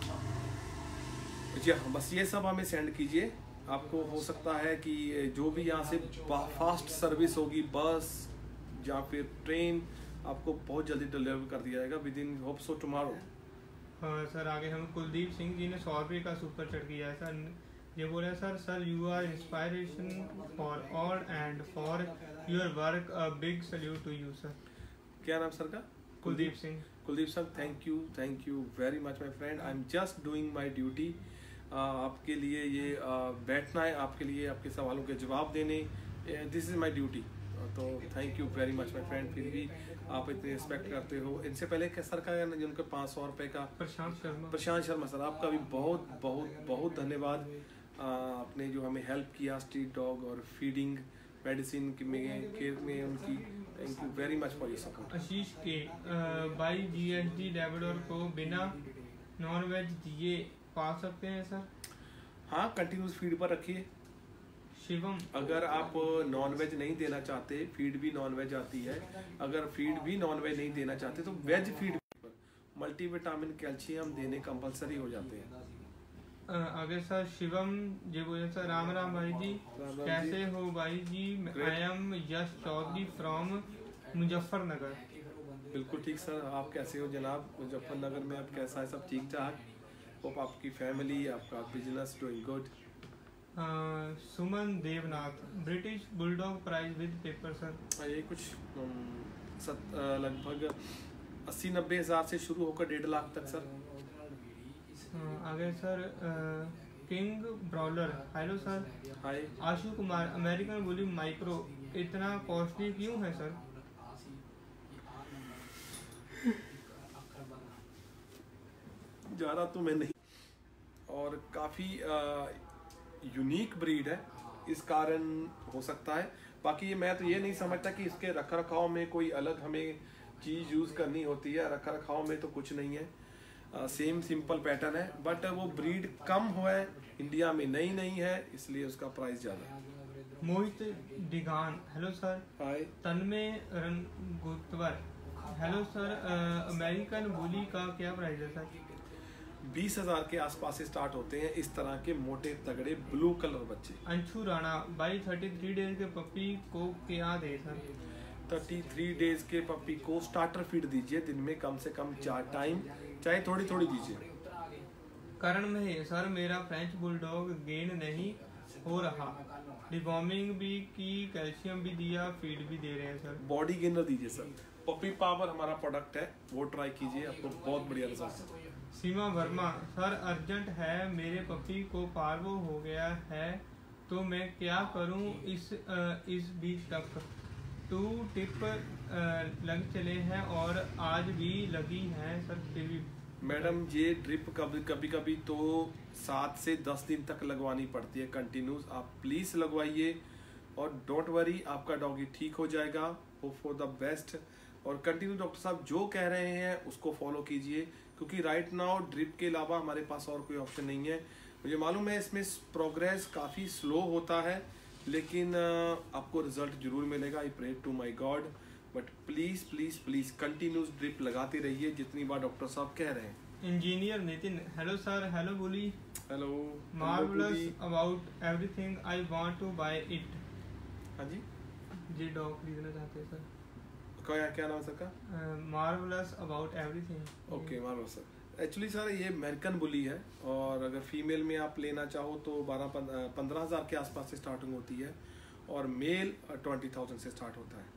S2: जी हाँ, बस ये सब हमें सेंड कीजिए। आपको हो सकता है कि जो भी यहाँ से फास्ट सर्विस होगी, बस या फिर ट्रेन, आपको बहुत जल्दी डिलीवर कर दिया जाएगा within hope so tomorrow.
S1: हाँ सर, आगे हम कुलदीप सिंह जी ने 100 रुपये का सुपर चैट किया है सर। ये बोल रहे हैं sir, sir you are inspiration for all and for your work, a big salute to you sir.
S2: क्या नाम सर का?
S1: Kuldeep Singh.
S2: Kuldeep sir, thank you very much my friend. I am just doing my duty. आपके लिए ये बैठना है, आपके लिए आपके सवालों के जवाब देने, दिस इज माय ड्यूटी। तो thank you very much my friend. फिर भी आप इतनी रिस्पेक्ट करते हो। इनसे पहले क्या सर का जिनके 500 रुपये का प्रशांत शर्मा सर, आपका भी बहुत बहुत बहुत धन्यवाद। आपने जो हमें हेल्प किया स्ट्रीट डॉग और फीडिंग मेडिसिन केयर में उनकी, thank you very much for your support.
S1: Ashish के बाई GSD लेबोडोर को बिना नॉन वेज दिए पा सकते हैं सर?
S2: हाँ, कंटिन्यूस फीड पर रखिए।
S1: शिवम,
S2: अगर आप नॉन वेज नहीं देना चाहते, फीड भी नॉन वेज आती है, अगर फीड भी नॉन वेज नहीं देना चाहते तो वेज फीड पर मल्टीविटामिन कैल्शियम देने कंपलसरी हो जाते हैं।
S1: आगे सर शिवम जी बोले सर, राम राम भाई जी, कैसे हो भाई जी? I am Yash Chaudhary from Muzaffarnagar.
S2: बिल्कुल ठीक सर, आप कैसे हो जनाब? मुजफ्फरनगर में आप कैसा है? सब ठीक ठाक? होप आपकी फैमिली, आपका business doing good.
S1: Suman Devnath, British bulldog price with paper sir.
S2: ये कुछ लगभग 80-90 हज़ार से शुरू होकर 1.5 लाख तक सर।
S1: आगे sir king brawler, hello sir.
S2: Hi.
S1: Ashu Kumar, American bully micro इतना कॉस्टली क्यों है सर?
S2: ज़्यादा तो मैं नहीं, और काफ़ी यूनिक ब्रीड है, इस कारण हो सकता है। बाकी मैं तो ये नहीं समझता कि इसके रख रखाव में कोई अलग हमें चीज़ यूज़ करनी होती है। रख रखाव में तो कुछ नहीं है, सेम सिंपल पैटर्न है, बट वो ब्रीड कम हुआ है, इंडिया में नहीं है, इसलिए उसका प्राइस ज़्यादा है।
S1: Mohit Digan, hello sir.
S2: Hi.
S1: Tanmay Rangotwar, hello sir. American bully का क्या प्राइस है सर?
S2: 20,000 के आसपास से स्टार्ट होते हैं इस तरह के मोटे तगड़े ब्लू कलर बच्चे।
S1: अंशु राणा, बाई 33 डेज के पपी को क्या दे सर?
S2: 33 डेज के पपी को स्टार्टर फीड दीजिए, दिन में कम से कम 4 टाइम, चाहे थोड़ी थोड़ी दीजिए।
S1: करण में सर, मेरा फ्रेंच बुलडॉग गेन नहीं हो रहा, डिवॉर्मिंग भी की, कैल्शियम भी दिया, फीड भी दे रहे हैं सर।
S2: बॉडी गेनर दीजिए सर। पपी पावर हमारा प्रोडक्ट है, वो ट्राई कीजिए, आपको बहुत बढ़िया रिजल्ट है।
S1: सीमा वर्मा, सर अर्जेंट है, मेरे पपी को पार्वो हो गया है, तो मैं क्या करूं? इस बीच तक 2 टिप लग चले हैं और आज भी लगी हैं सर, फिर भी।
S2: मैडम ये ड्रिप कभी कभी तो 7 से 10 दिन तक लगवानी पड़ती है कंटिन्यूस। आप प्लीज लगवाइए और डोंट वरी, आपका डॉगी ठीक हो जाएगा। Hope for the best. और कंटिन्यू डॉक्टर साहब जो कह रहे हैं उसको फॉलो कीजिए, क्योंकि राइट नाउ ड्रिप के अलावा हमारे पास और कोई ऑप्शन नहीं है। मुझे मालूम है इसमें प्रोग्रेस काफ़ी स्लो होता है, लेकिन आपको रिजल्ट जरूर मिलेगा। I pray to my God, but please please please continuous drip लगाते रहिए जितनी बार डॉक्टर साहब कह रहे हैं।
S1: Engineer Nitin, hello sir. Hello bully,
S2: hello.
S1: Marvellous about everything, I want to buy it.
S2: हाँ जी,
S1: जी डॉग खरीदना चाहते हैं सर।
S2: क्या नाम है सर का?
S1: Marvellous about everything.
S2: Okay, marvellous sir. Actually sir ये अमेरिकन बुली है, और अगर फीमेल में आप लेना चाहो तो 12-15 हज़ार के आसपास से स्टार्टिंग होती है, और मेल 20,000 से स्टार्ट होता है।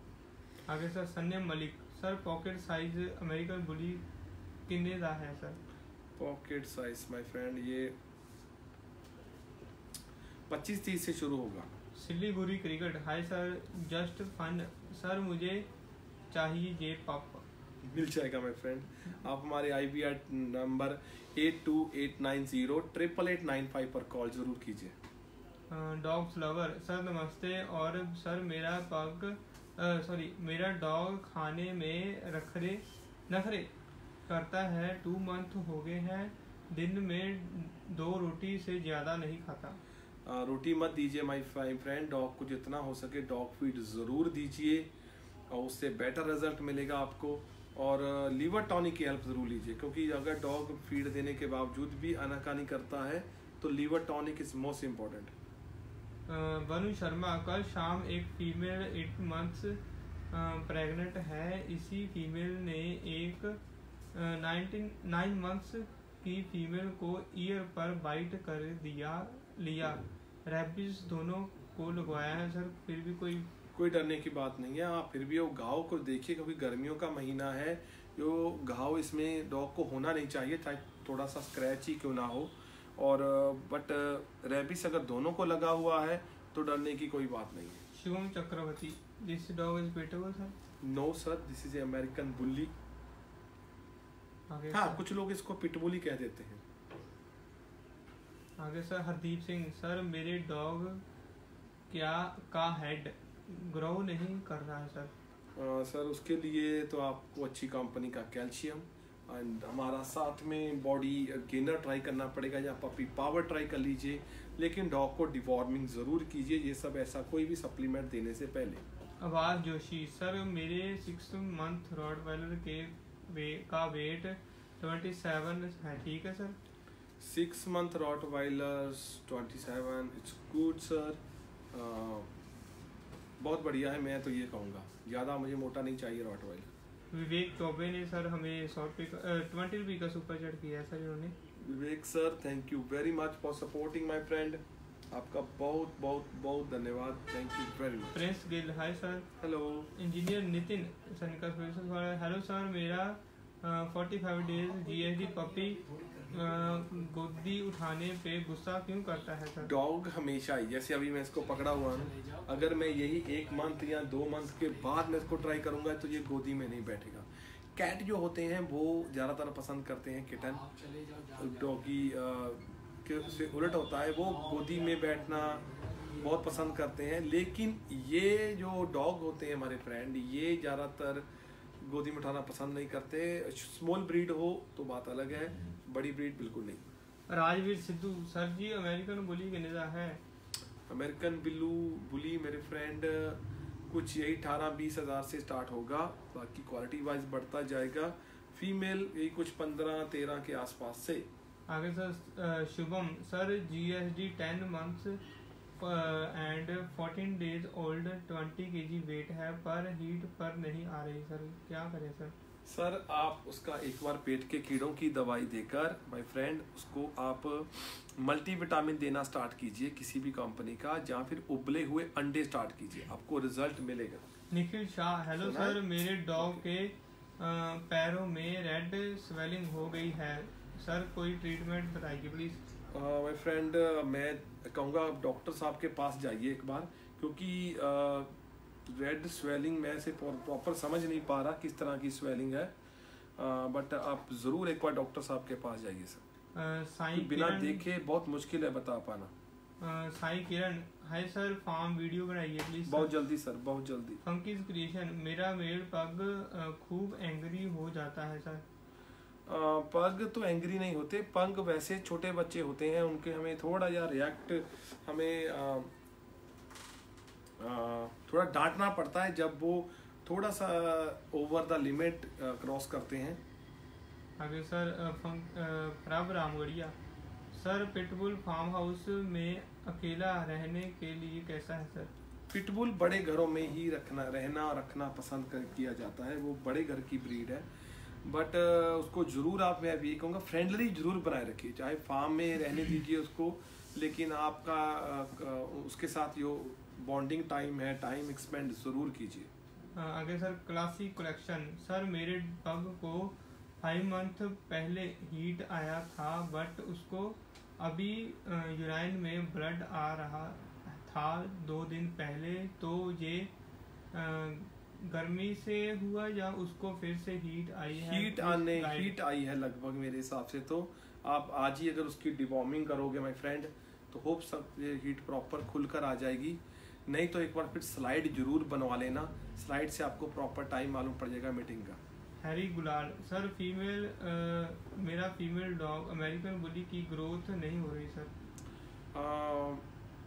S1: आगे sir Sanyam Malik, sir pocket size American bully कितने का है sir?
S2: Pocket size my friend ये 25-30 से शुरू होगा।
S1: Siliguri cricket, hi sir, just fun sir, मुझे चाहिए ये पप।
S2: मिल जाएगा माय फ्रेंड। आप हमारे IVR नंबर 8289088895 पर कॉल जरूर कीजिए।
S1: डॉग्स लवर, सर नमस्ते। और सर मेरा डॉग खाने में नखरे करता है, 2 मंथ हो गए हैं, दिन में 2 रोटी से ज्यादा नहीं खाता।
S2: रोटी मत दीजिए माय फ्रेंड, डॉग को जितना हो सके डॉग फीड ज़रूर दीजिए, और उससे बेटर रिजल्ट मिलेगा आपको। और लीवर टॉनिक की हेल्प ज़रूर लीजिए, क्योंकि अगर डॉग फीड देने के बावजूद भी आनाकानी करता है तो liver tonic is most important.
S1: Varun Sharma, कल शाम एक फीमेल 8 मंथ्स प्रेग्नेंट है। इसी फीमेल ने एक 9 मंथ्स की फीमेल को ईयर पर बाइट कर लिया। रैबिस दोनों को लगवाया है सर, फिर भी कोई
S2: डरने की बात नहीं है। आप फिर भी वो घाव को देखिए, क्योंकि गर्मियों का महीना है, जो घाव इसमें डॉग को होना नहीं चाहिए, चाहे थोड़ा सा स्क्रैच ही क्यों ना हो। और बट रैबिस अगर दोनों को लगा हुआ है तो डरने की कोई बात नहीं है।
S1: Shivam Chakraborty, this dog is beatable sir?
S2: No sir, this is American bully. हाँ, कुछ लोग इसको पिटबुली कह देते हैं।
S1: आगे सर हरदीप सिंह, सर मेरे डॉग का हेड ग्रो नहीं कर रहा है सर।
S2: सर उसके लिए तो आपको अच्छी कंपनी का कैल्शियम एंड हमारा साथ में बॉडी गेनर ट्राई करना पड़ेगा, या पपी पावर ट्राई कर लीजिए, लेकिन डॉग को डिवॉर्मिंग ज़रूर कीजिए, ये सब ऐसा कोई भी सप्लीमेंट देने से पहले।
S1: आवाज जोशी, सर मेरे 6 मंथ रॉटवाइलर का वेट 27 है, ठीक है sir?
S2: 6 month rottweiler 27, it's good sir, बहुत बढ़िया है। मैं तो ये कहूँगा ज़्यादा मुझे मोटा नहीं चाहिए रॉटवाइलर।
S1: विवेक चौबे ने सर हमें 20 रुपये का सुपर चैट किया है सर इन्होंने।
S2: Vivek sir, thank you very much for supporting my friend, आपका बहुत बहुत बहुत धन्यवाद, thank you very much.
S1: Prince Gill, hi sir.
S2: Hello.
S1: Engineer Nitin Sanika, hello sir, मेरा 45 डेज जीएसडी पपी गोदी उठाने पे गुस्सा क्यों करता है सर?
S2: डॉग हमेशा ही, जैसे अभी मैं इसको पकड़ा हुआ हूँ, अगर मैं यही 1 मंथ या 2 मंथ के बाद मैं इसको ट्राई करूंगा तो ये गोदी में नहीं बैठेगा। कैट जो होते हैं वो ज़्यादातर पसंद करते हैं किटन, डॉगी से उलट होता है, वो गोदी में बैठना बहुत पसंद करते हैं। लेकिन ये जो डॉग होते हैं हमारे फ्रेंड, ये ज़्यादातर गोदी में उठाना पसंद नहीं करते। स्मॉल ब्रीड हो तो बात अलग है, बड़ी ब्रीड बिल्कुल नहीं।
S1: Rajveer Sidhu, sir ji American bully के निजा है?
S2: अमेरिकन बुली मेरे फ्रेंड कुछ यही 18-20 हज़ार से स्टार्ट होगा, बाकी क्वालिटी वाइज बढ़ता जाएगा। फीमेल यही कुछ 15-13 के आसपास से।
S1: आगे sir Shubham, sir GSD 10 months and 14 days old, 20 kg weight है, पर हीट पर नहीं आ रही सर, क्या करें सर?
S2: सर आप उसका एक बार पेट के कीड़ों की दवाई देकर माय फ्रेंड उसको आप मल्टीविटामिन देना स्टार्ट कीजिए किसी भी कंपनी का, या फिर उबले हुए अंडे स्टार्ट कीजिए, आपको रिजल्ट मिलेगा।
S1: निखिल शाह, हेलो सर, मेरे डॉग के पैरों में रेड स्वेलिंग हो गई है सर, कोई ट्रीटमेंट बताइए प्लीज।
S2: माय फ्रेंड मैं कहूँगा डॉक्टर साहब के पास जाइए एक बार, क्योंकि रेड स्वेलिंग मैं से प्रॉपर समझ नहीं पा रहा किस तरह की स्वेलिंग है, बट आप ज़रूर एक बार डॉक्टर साहब के पास जाइए सर, बिना देखे बहुत मुश्किल है बता पाना।
S1: Sai Kiran, hi sir, farm video बनाइए प्लीज।
S2: बहुत जल्दी सर, बहुत जल्दी।
S1: फंकीज क्रिएशन, मेरा मेल पग खूब एंग्री हो जाता है सर।
S2: पग तो एंग्री नहीं होते, पग वैसे छोटे बच्चे होते हैं, उनके हमें थोड़ा या रिएक्ट हमें थोड़ा डांटना पड़ता है जब वो थोड़ा सा ओवर द लिमिट क्रॉस करते हैं।
S1: आगे sir Prabh Ramgarhia, sir pitbull farm house में अकेला रहने के लिए कैसा है सर?
S2: पिटबुल बड़े घरों में ही रखना पसंद किया जाता है, वो बड़े घर की ब्रीड है, बट उसको जरूर आप, मैं अभी कहूँगा फ्रेंडली जरूर बनाए रखिए, चाहे फार्म में रहने दीजिए उसको, लेकिन आपका उसके साथ जो बॉन्डिंग टाइम है, टाइम एक्सपेंड जरूर कीजिए।
S1: आगे सर क्लासिक कलेक्शन, सर मेरे पग को 5 मंथ पहले हीट आया था, बट उसको अभी यूराइन में ब्लड आ रहा था 2 दिन पहले, तो ये गर्मी से हुआ या उसको फिर से हीट आई है?
S2: हीट आई है लगभग मेरे हिसाब से, तो आप आज ही अगर उसकी डिवॉर्मिंग करोगे माय फ्रेंड तो होप सब ये हीट प्रॉपर खुलकर आ जाएगी, नहीं तो एक बार फिर स्लाइड जरूर बनवा लेना, स्लाइड से आपको प्रॉपर टाइम मालूम पड़ जाएगा मीटिंग का।
S1: हैरी गुलाल, सर मेरा फीमेल डॉग अमेरिकन बुली की ग्रोथ नहीं हो रही सर।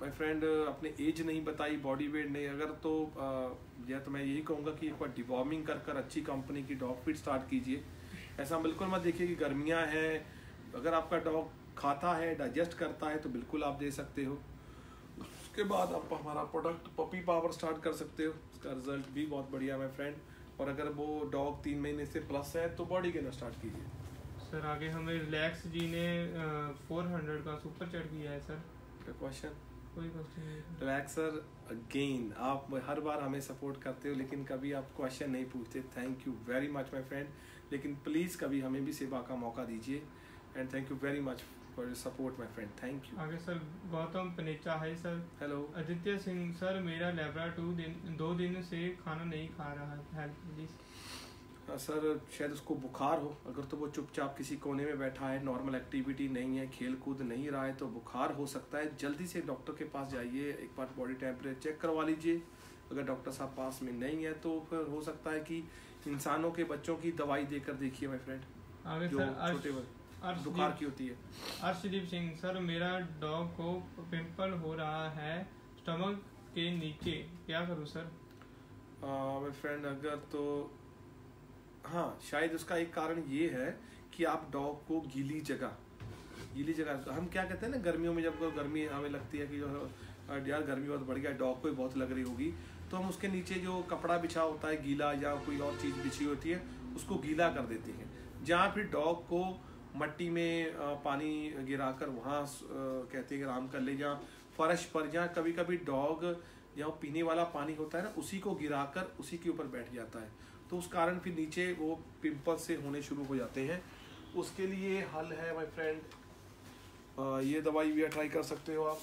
S2: माय फ्रेंड अपने एज नहीं बताई, बॉडी वेट नहीं, अगर तो या तो मैं यही कहूँगा कि एक बार डिवॉर्मिंग कर कर अच्छी कंपनी की डॉग फीड स्टार्ट कीजिए। ऐसा बिल्कुल मत देखिए कि गर्मियाँ हैं, अगर आपका डॉग खाता है, डाइजेस्ट करता है तो बिल्कुल आप दे सकते हो। उसके बाद आप हमारा प्रोडक्ट पपी पावर स्टार्ट कर सकते हो, उसका रिजल्ट भी बहुत बढ़िया है माय फ्रेंड। और अगर वो डॉग 3 महीने से प्लस है तो बॉडी गेनर स्टार्ट कीजिए।
S1: सर आगे हमें रिलैक्स जी ने 400 का सुपर चैट किया है सर।
S2: क्वेश्चन?
S1: कोई क्वेश्चन नहीं।
S2: रिलैक्स सर, अगेन आप हर बार हमें सपोर्ट करते हो लेकिन कभी आप क्वेश्चन नहीं पूछते। Thank you very much my friend, लेकिन प्लीज़ कभी हमें भी सेवा का मौका दीजिए। And thank you very much for your support my friend, thank you.
S1: आगे सर गौतम पनेचा है sir.
S2: Hello.
S1: Aditya Singh sir, मेरा लेब्रा 2 दिन से खाना नहीं खा रहा है, हेल्प प्लीज।
S2: सर शायद उसको बुखार हो, अगर तो वो चुपचाप किसी कोने में बैठा है, नॉर्मल एक्टिविटी नहीं है, खेल कूद नहीं रहा है तो बुखार हो सकता है। जल्दी से डॉक्टर के पास जाइए, एक बार बॉडी टेम्परेचर चेक करवा लीजिए। अगर डॉक्टर साहब पास में नहीं है तो फिर हो सकता है कि इंसानों के बच्चों की दवाई देकर देखिए माय फ्रेंड,
S1: आगे
S2: जो
S1: सर
S2: छोटे बुखार की होती है।
S1: अर्शदीप सिंह सर, मेरा डॉग को पिंपल हो रहा है स्टमक के नीचे, क्या करूँ सर?
S2: माय फ्रेंड अगर तो हाँ, शायद उसका एक कारण ये है कि आप डॉग को गीली जगह हम क्या कहते हैं ना, गर्मियों में जब गर्मी हमें लगती है कि जो यार गर्मी बहुत बढ़ गया, डॉग को भी बहुत लग रही होगी, तो हम उसके नीचे जो कपड़ा बिछा होता है गीला या कोई और चीज़ बिछी होती है उसको गीला कर देते हैं। जहाँ फिर डॉग को मट्टी में पानी गिराकर वहाँ कहते हैं आराम कर ले, जहाँ फर्श पर, जहाँ कभी कभी डॉग जहाँ पीने वाला पानी होता है ना उसी को गिराकर उसी के ऊपर बैठ जाता है, तो उस कारण फिर नीचे वो पिंपल से होने शुरू हो जाते हैं। उसके लिए हल है माय फ्रेंड, ये दवाई भी ट्राई कर सकते हो आप,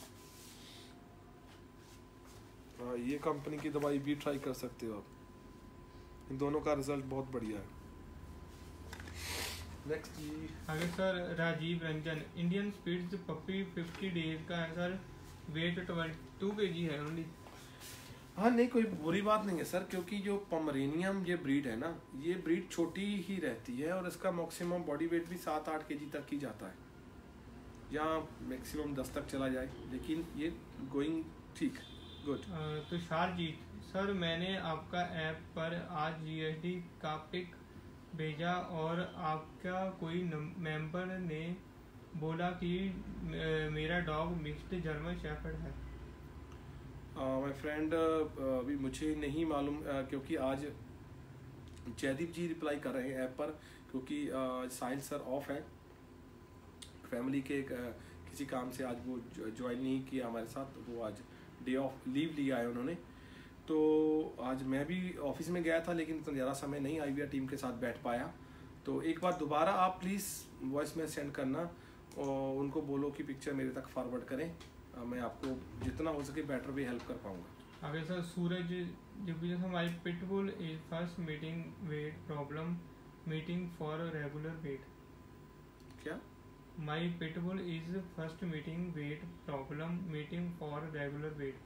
S2: ये कंपनी की दवाई भी ट्राई कर सकते हो आप, इन दोनों का रिजल्ट बहुत बढ़िया है। नेक्स्ट जी।
S1: आगे sir Rajiv Ranjan, Indian spitz puppy 50 days का है सर, वेट 22 kg है ओनली।
S2: हाँ नहीं, कोई बुरी बात नहीं है सर, क्योंकि जो पोमेरेनियन ये ब्रीड है ना, ये ब्रीड छोटी ही रहती है और इसका मैक्सिमम बॉडी वेट भी 7-8 kg तक ही जाता है, यहाँ मैक्सिमम 10 तक चला जाए, लेकिन ये गोइंग ठीक, गुड।
S1: तुषारजीत सर, मैंने आपका ऐप पर आज GSD का पिक भेजा और आपका कोई मेंबर ने बोला कि मेरा dog mixed German shepherd my.
S2: My फ्रेंड अभी मुझे नहीं मालूम, क्योंकि आज जयदीप जी रिप्लाई कर रहे हैं ऐप पर, क्योंकि साहिल सर ऑफ है, फैमिली के किसी काम से आज वो ज्वाइन नहीं किया हमारे साथ, वो आज डे ऑफ लीव लिया है उन्होंने, तो आज मैं भी ऑफिस में गया था लेकिन इतना ज़्यादा समय नहीं IVR टीम के साथ बैठ पाया। तो एक बार दोबारा आप प्लीज़ वॉइस में सेंड करना और उनको बोलो कि पिक्चर मेरे तक फॉरवर्ड करें, मैं आपको जितना हो सके बेटर भी हेल्प कर पाऊंगा।
S1: आगे सर सूरज जब my pitbull is first meeting weight problem meeting for regular weight.
S2: क्या?
S1: My pitbull is first meeting weight problem meeting for regular weight.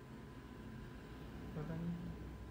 S1: पता नहीं,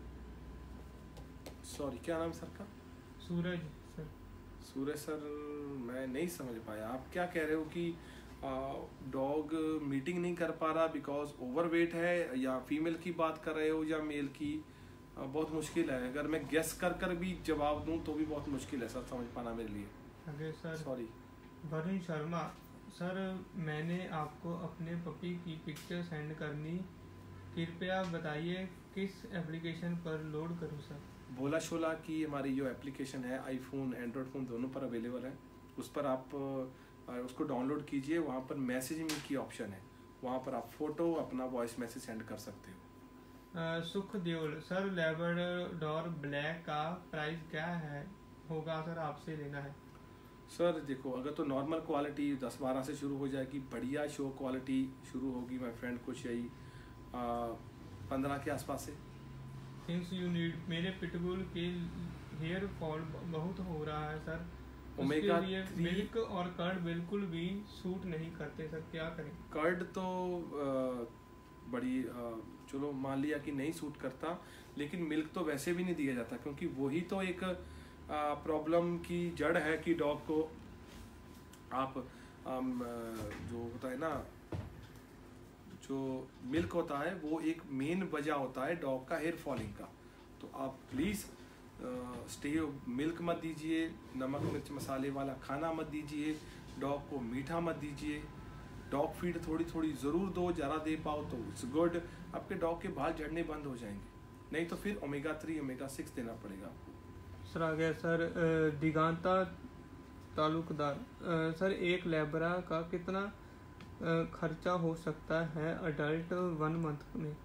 S2: सॉरी क्या नाम सर का?
S1: सूरज सर।
S2: सूरज सर मैं नहीं समझ पाया, आप क्या कह रहे हो कि डॉग मीटिंग नहीं कर पा रहा बिकॉज ओवरवेट है, या फीमेल की बात कर रहे हो या मेल की? बहुत मुश्किल है, अगर मैं गेस कर भी जवाब दूं तो भी बहुत मुश्किल है सर समझ पाना मेरे लिए।
S1: अगे sir
S2: sorry.
S1: Varun Sharma sir, मैंने आपको अपने पपी की पिक्चर सेंड करनी, कृपया बताइए किस एप्लीकेशन पर लोड करूं सर?
S2: भोला शोला की हमारी जो एप्लीकेशन है, आईफोन एंड्रॉयड फ़ोन दोनों पर अवेलेबल है, उस पर आप उसको डाउनलोड कीजिए, वहाँ पर मैसेजिंग की ऑप्शन है, वहाँ पर आप फोटो अपना वॉइस मैसेज सेंड कर सकते हो।
S1: Sukh Deol sir, labrador black का प्राइस क्या है होगा सर, आपसे लेना है?
S2: सर देखो, अगर तो नॉर्मल क्वालिटी 10-12 से शुरू हो जाएगी, बढ़िया शो क्वालिटी शुरू होगी माय फ्रेंड कुछ यही 15 के आसपास से।
S1: थिंग्स यू नीड, मेरे पिटबुल के हेयर फॉल बहुत हो रहा है सर,
S2: ओमेगा
S1: उसके लिए मिल्क और कर्ड बिल्कुल भी सूट नहीं करते सर, क्या करें?
S2: कर्ड तो बड़ी चलो मान लिया कि नहीं सूट करता, लेकिन मिल्क तो वैसे भी नहीं दिया जाता, क्योंकि वही तो एक प्रॉब्लम की जड़ है कि डॉग को आप जो होता है ना जो मिल्क होता है वो एक मेन वजह होता है डॉग का हेयर फॉलिंग का। तो आप प्लीज़ स्टे मिल्क मत दीजिए, नमक मिर्च मसाले वाला खाना मत दीजिए, डॉग को मीठा मत दीजिए। डॉग फीड थोड़ी थोड़ी ज़रूर दो, ज़रा दे पाओ तो इट्स गुड। आपके डॉग के बाल झड़ने बंद हो जाएंगे, नहीं तो फिर ओमेगा 3 ओमेगा 6 देना पड़ेगा आपको।
S1: सर आ गया सर दिगांता तालुकदार। सर एक लैब्रा का कितना खर्चा हो सकता है अडल्ट 1 मंथ में?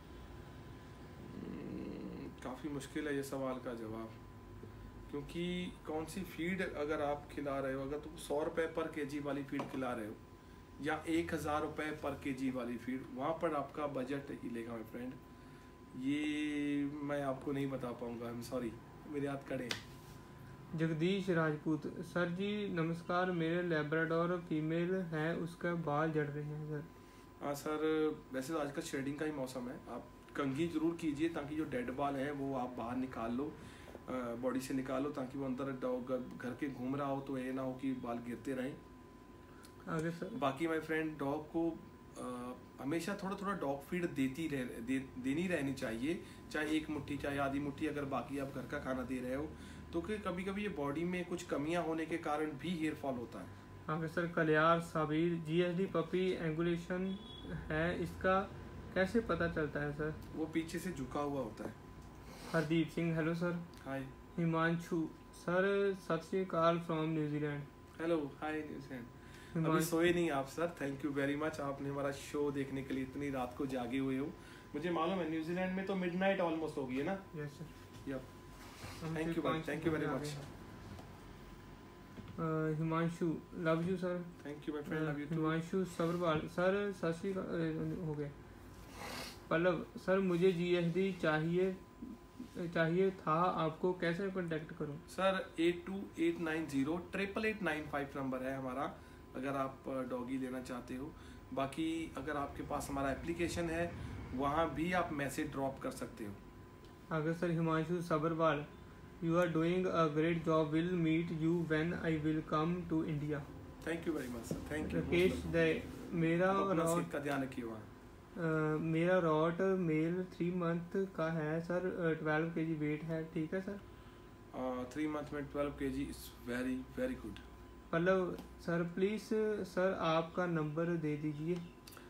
S2: काफ़ी मुश्किल है ये सवाल का जवाब, क्योंकि कौन सी फीड अगर आप खिला रहे हो, अगर तुम 100 रुपये पर केजी वाली फीड खिला रहे हो या 1000 रुपये पर केजी वाली फीड, वहाँ पर आपका बजट हिलेगा माय फ्रेंड। ये मैं आपको नहीं बता पाऊँगा, आई एम सॉरी, मेरे हाथ कड़े हैं।
S1: जगदीश राजपूत। सर जी नमस्कार, मेरे लैब्राडोर फीमेल है, उसका बाल झड़ रहे हैं सर।
S2: हाँ सर, वैसे तो आजकल शेडिंग का ही मौसम है, आप कंघी जरूर कीजिए ताकि जो डेड बाल है वो आप बाहर निकाल लो, बॉडी से निकालो, ताकि वो अंदर डॉग घर के घूम रहा हो तो ये ना हो कि बाल गिरते रहें।
S1: आगे सर।
S2: बाकी माय फ्रेंड डॉग को हमेशा थोड़ा थोड़ा डॉग फीड देनी रहनी चाहिए, चाहे एक मुट्ठी चाहे आधी मुट्ठी, अगर बाकी आप घर का खाना दे रहे हो तो कि कभी कभी ये बॉडी में कुछ कमियां होने के कारण भी हेयर फॉल होता है।
S1: आगे sir Kaliyar Sabir. GSD puppy angulation है, इसका कैसे पता चलता है सर?
S2: वो पीछे से झुका हुआ होता है।
S1: हरदीप सिंह। Hello sir.
S2: हाय।
S1: हिमांशु। सर सत श्री अकाल from New Zealand.
S2: Hello hi New Zealand. अभी सोए नहीं आप sir? Thank you very much, आपने हमारा शो देखने के लिए इतनी रात को जागे हुए हो। मुझे मालूम है न्यूजीलैंड में तो मिडनाइट ऑलमोस्ट हो गई है ना?
S1: Yes sir.
S2: Yep, thank you very much.
S1: Himanshu love you sir.
S2: Thank you my friend, love you too.
S1: Himanshu Sabharwal. Sir Sat Shri हो गया। पल्लव। सर मुझे जीएसडी चाहिए था, आपको कैसे कांटेक्ट करूं?
S2: सर 8289088895 नंबर है हमारा, अगर आप डॉगी लेना चाहते हो। बाकी अगर आपके पास हमारा एप्लीकेशन है वहाँ भी आप मैसेज ड्रॉप कर सकते हो।
S1: अगर sir Himanshu Sabharwal. You are doing a great job, will meet you when I will come to India.
S2: Thank you very much sir, thank you.
S1: Rakesh Dey. मेरा
S2: सेहत का ध्यान रखिए वहाँ।
S1: मेरा रॉट मेल 3 मंथ का है सर, 12 kg वेट है, ठीक है सर?
S2: 3 मंथ में 12 kg is very very good.
S1: Pallav sir please sir आपका नंबर दे दीजिए।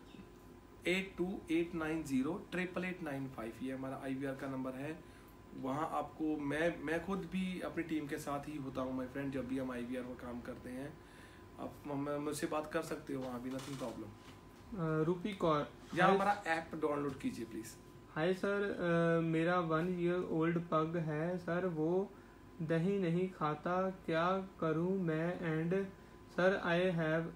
S2: 8289088895 ये हमारा IVR का नंबर है। वहाँ आपको मैं खुद भी अपनी टीम के साथ ही होता हूँ माय फ्रेंड, जब भी हम IVR में काम करते हैं आप मुझसे बात कर सकते हो वहाँ भी, नथिंग प्रॉब्लम।
S1: रूपी कौर।
S2: या हमारा ऐप डाउनलोड कीजिए प्लीज।
S1: हाय सर, मेरा 1 year old पग है सर, वो दही नहीं खाता, क्या करूं मैं? And sir I have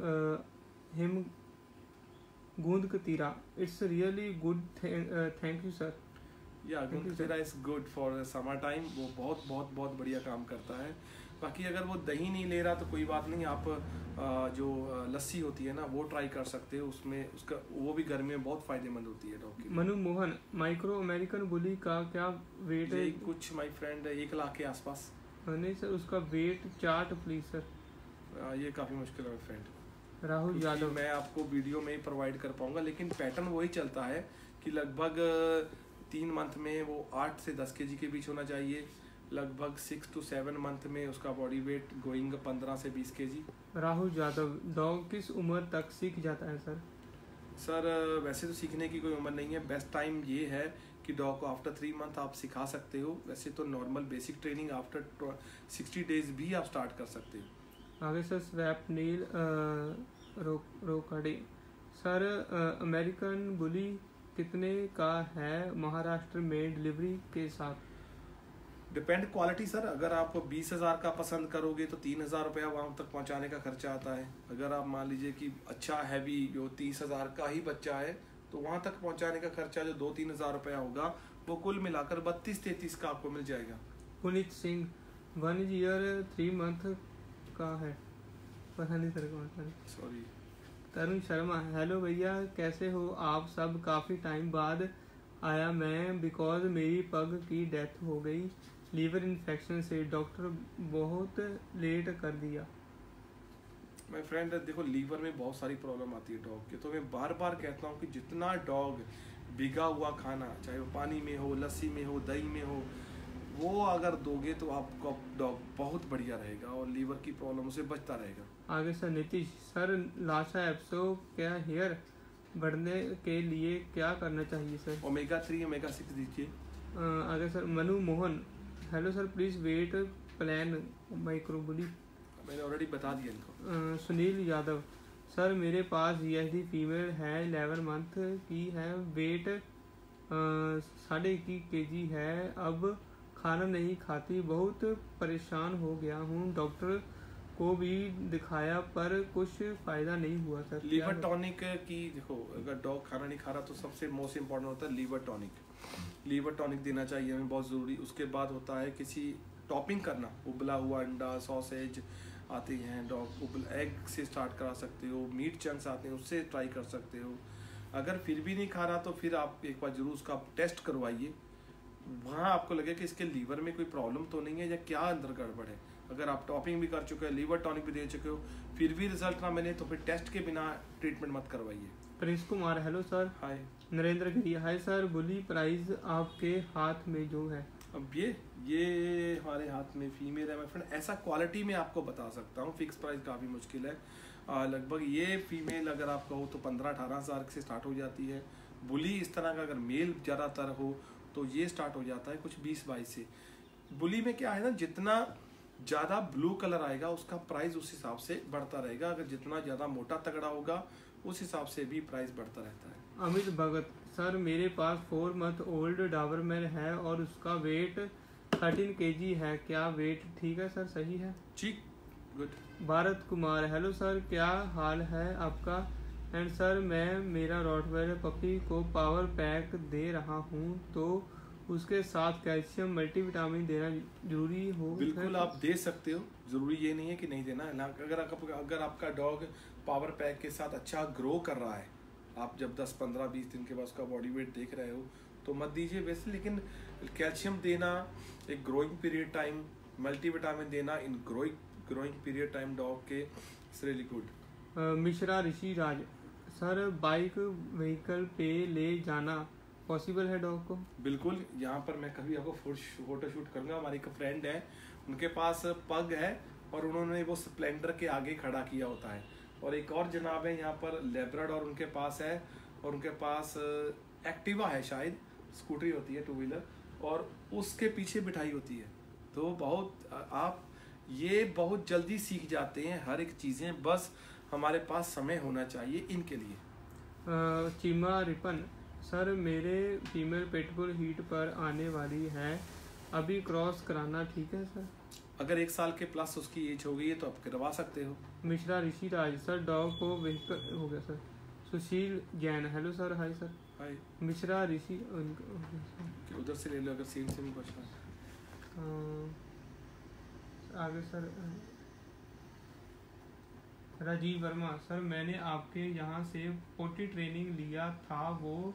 S1: him gond katira, it's really good, thank you sir.
S2: या gond katira is good for summer time, वो बहुत बहुत बहुत बढ़िया काम करता है। बाकी अगर वो दही नहीं ले रहा तो कोई बात नहीं, आप जो लस्सी होती है ना वो ट्राई कर सकते हो, उसमें उसका वो भी गर्मी में बहुत फायदेमंद होती है डॉग के लिए।
S1: Manu Mohan. Micro American bully का क्या वेट है?
S2: कुछ माय फ्रेंड 1 लाख के आसपास।
S1: नहीं सर, उसका वेट चार्ट प्लीज सर।
S2: ये काफ़ी मुश्किल है माय फ्रेंड।
S1: राहुल यादव।
S2: मैं आपको वीडियो में प्रोवाइड कर पाऊंगा, लेकिन पैटर्न वही चलता है कि लगभग 3 मंथ में वो 8 से 10 kg के बीच होना चाहिए, लगभग 6 to 7 मंथ में उसका बॉडी वेट गोइंग 15 से 20 kg।
S1: राहुल यादव। डॉग किस उम्र तक सीख जाता है सर?
S2: सर वैसे तो सीखने की कोई उम्र नहीं है, बेस्ट टाइम ये है कि डॉग को आफ्टर 3 मंथ आप सिखा सकते हो। वैसे तो normal basic training after 60 days भी आप स्टार्ट कर सकते हो।
S1: आगे sir Swapnil Rokade. Sir American bully कितने का है महाराष्ट्र में डिलीवरी के साथ?
S2: डिपेंड क्वालिटी सर, अगर आप 20,000 का पसंद करोगे तो 3,000 रुपया वहाँ तक पहुँचाने का खर्चा आता है। अगर आप मान लीजिए कि अच्छा हैवी जो 30,000 का ही बच्चा है तो वहाँ तक पहुँचाने का खर्चा जो 2-3 हज़ार रुपया होगा वो कुल मिलाकर 32-33 का आपको मिल जाएगा।
S1: पुनीत सिंह। 1 year 3 month का है, पता नहीं सर कौन सा।
S2: सॉरी।
S1: तरुण शर्मा। हेलो भैया, कैसे हो आप सब? काफ़ी टाइम बाद आया मैं, बिकॉज मेरी पग की डेथ हो गई लीवर इन्फेक्शन से, डॉक्टर बहुत लेट कर दिया।
S2: माय फ्रेंड देखो लीवर में बहुत सारी प्रॉब्लम आती है डॉग के, तो मैं बार बार कहता हूँ कि जितना डॉग भिगा हुआ खाना, चाहे वो पानी में हो, लस्सी में हो, दही में हो, वो अगर दोगे तो आपका डॉग बहुत बढ़िया रहेगा और लीवर की प्रॉब्लम से बचता रहेगा।
S1: आगे सर नीतीश सर, लाशा एप्सो क्या हेयर बढ़ने के लिए क्या करना चाहिए सर?
S2: ओमेगा 3 ओमेगा 6 दीजिए।
S1: आगे sir Manu Mohan, hello sir please weight plan micro bully.
S2: मैंने ऑलरेडी बता दिया इनको।
S1: सुनील यादव सर, मेरे पास जीएसडी फीमेल है, 11 मंथ की है, वेट 21.5 kg है, अब खाना नहीं खाती, बहुत परेशान हो गया हूँ, डॉक्टर को भी दिखाया पर कुछ फायदा नहीं हुआ सर।
S2: लीवर टॉनिक की देखो, अगर डॉग खाना नहीं खा रहा तो सबसे मोस्ट इम्पोर्टेंट होता है लीवर टॉनिक। लीवर टॉनिक देना चाहिए हमें, बहुत ज़रूरी। उसके बाद होता है किसी टॉपिंग करना, उबला हुआ अंडा, सॉसेज आते हैं, डॉग एग से स्टार्ट करा सकते हो, मीट चंक्स आते हैं उससे ट्राई कर सकते हो। अगर फिर भी नहीं खा रहा तो फिर आप एक बार जरूर उसका टेस्ट करवाइए, वहाँ आपको लगे कि इसके लीवर में कोई प्रॉब्लम तो नहीं है या क्या अंदर गड़बड़ है। अगर आप टॉपिंग भी कर चुके हो, लीवर टॉनिक भी दे चुके हो, फिर भी रिजल्ट ना मिले तो फिर टेस्ट के बिना ट्रीटमेंट मत करवाइए।
S1: Prince Kumar, hello sir.
S2: Hi.
S1: Narendra Giri, hi sir, bully price आपके हाथ में जो है।
S2: अब ये हमारे हाथ में फीमेल है माय फ्रेंड, ऐसा क्वालिटी में आपको बता सकता हूँ, फिक्स प्राइस काफ़ी मुश्किल है। लगभग ये फीमेल अगर आपका हो तो 15-18 हज़ार से स्टार्ट हो जाती है। बुली इस तरह का अगर मेल ज़्यादातर हो तो ये स्टार्ट हो जाता है कुछ 20-22 से। बुली में क्या है ना, जितना ज़्यादा ब्लू कलर आएगा उसका प्राइस उस हिसाब से बढ़ता रहेगा, अगर जितना ज़्यादा मोटा तगड़ा होगा उस हिसाब से भी प्राइस बढ़ता रहता है।
S1: अमित भगत सर, मेरे पास 4 मंथ ओल्ड डाबरमैन है और उसका वेट 13 kg है, क्या वेट ठीक है सर, सही है?
S2: ठीक, good.
S1: Bharat Kumar, hello sir, क्या हाल है आपका? एंड सर, मैं मेरा रॉटवेलर पपी को पावर पैक दे रहा हूँ, तो उसके साथ कैल्शियम मल्टीविटामिन देना जरूरी हो?
S2: बिल्कुल आप दे सकते हो, जरूरी ये नहीं है कि नहीं देना है। अगर आपका डॉग पावर पैक के साथ अच्छा ग्रो कर रहा है, आप जब 10, 15, 20 दिन के बाद उसका बॉडी वेट देख रहे हो तो मत दीजिए वैसे, लेकिन कैल्शियम देना एक ग्रोइंग पीरियड टाइम, मल्टीविटामिन देना in growing period time dog के, it's really good.
S1: Mishra Rishi Raj sir, bike vehicle पे ले जाना पॉसिबल है डॉग को?
S2: बिल्कुल, यहाँ पर मैं कभी आपको फोटो शूट करूँगा। हमारी एक फ्रेंड है, उनके पास पग है और उन्होंने वो स्प्लेंडर के आगे खड़ा किया होता है, और एक और जनाब है यहाँ पर लेब्राडोर उनके पास है, और उनके पास एक्टिवा है, शायद स्कूटरी होती है 2 व्हीलर, और उसके पीछे बिठाई होती है। तो आप ये बहुत जल्दी सीख जाते हैं हर एक चीज़ें, बस हमारे पास समय होना चाहिए इनके लिए।
S1: चीमा रिपन सर, मेरे फीमेल पेटबुल हीट पर आने वाली है, अभी क्रॉस कराना ठीक है सर?
S2: अगर 1 साल के प्लस उसकी एज हो गई है तो आप करवा सकते हो।
S1: मिश्रा ऋषि राज सर, डॉग को व्हीकल हो गया sir. Sushil Jain, hello sir, hi sir.
S2: Hi.
S1: Mishra Rishi
S2: उधर से ले लो अगर सेम क्वेश्चन।
S1: आगे सर राजीव वर्मा सर, मैंने आपके यहाँ से पोटी ट्रेनिंग लिया था, वो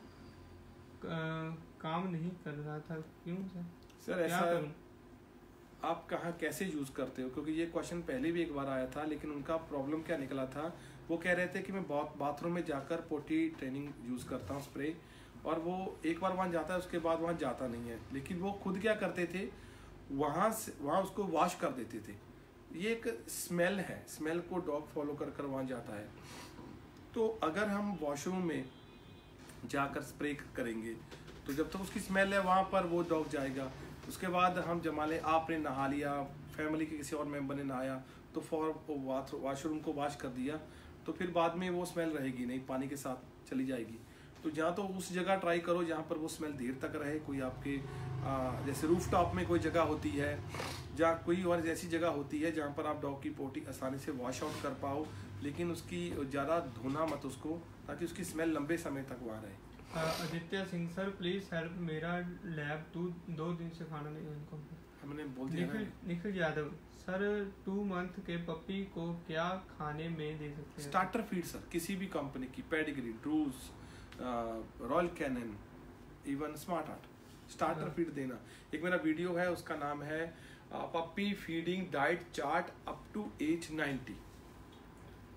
S1: काम नहीं कर रहा था, क्यों सर?
S2: सर ऐसा आप कहाँ कैसे यूज़ करते हो, क्योंकि ये क्वेश्चन पहले भी एक बार आया था, लेकिन उनका प्रॉब्लम क्या निकला था, वो कह रहे थे कि मैं बाथरूम में जाकर पोटी ट्रेनिंग यूज़ करता हूँ स्प्रे, और वो एक बार वहाँ जाता है उसके बाद वहाँ जाता नहीं है। लेकिन वो खुद क्या करते थे, वहाँ उसको वॉश कर देते थे। ये एक स्मेल है, स्मेल को डॉग फॉलो कर कर वहाँ जाता है। तो अगर हम वॉशरूम में जाकर स्प्रे करेंगे तो जब तक उसकी स्मेल है वहाँ पर वो डॉग जाएगा। उसके बाद हम जमा लें, आपने नहा लिया, फैमिली के किसी और मेंबर ने नहाया, तो वॉशरूम को वॉश कर दिया, तो फिर बाद में वो स्मेल रहेगी नहीं, पानी के साथ चली जाएगी। तो जहाँ तो उस जगह ट्राई करो जहाँ पर वो स्मेल देर तक रहे। कोई आपके जैसे रूफ टॉप में कोई जगह होती है, जहाँ कोई और ऐसी जगह होती है जहाँ पर आप डॉग की पोटी आसानी से वॉश आउट कर पाओ, लेकिन उसकी ज़्यादा धोना मत उसको, ताकि उसकी स्मेल लंबे समय तक वहाँ रहे।
S1: Aditya Singh sir, please help, मेरा लैब 2 दिन से खाना नहीं उनको।
S2: हमने बोल दिया।
S1: निखिल यादव सर, 2 मंथ के पपी को क्या खाने में दे सकते हैं?
S2: स्टार्टर फीड सर, किसी भी कंपनी की, Pedigree, Drools, Royal Canin, even Smart Heart, starter feed देना। एक मेरा वीडियो है, उसका नाम है puppy feeding diet chart up to age 90।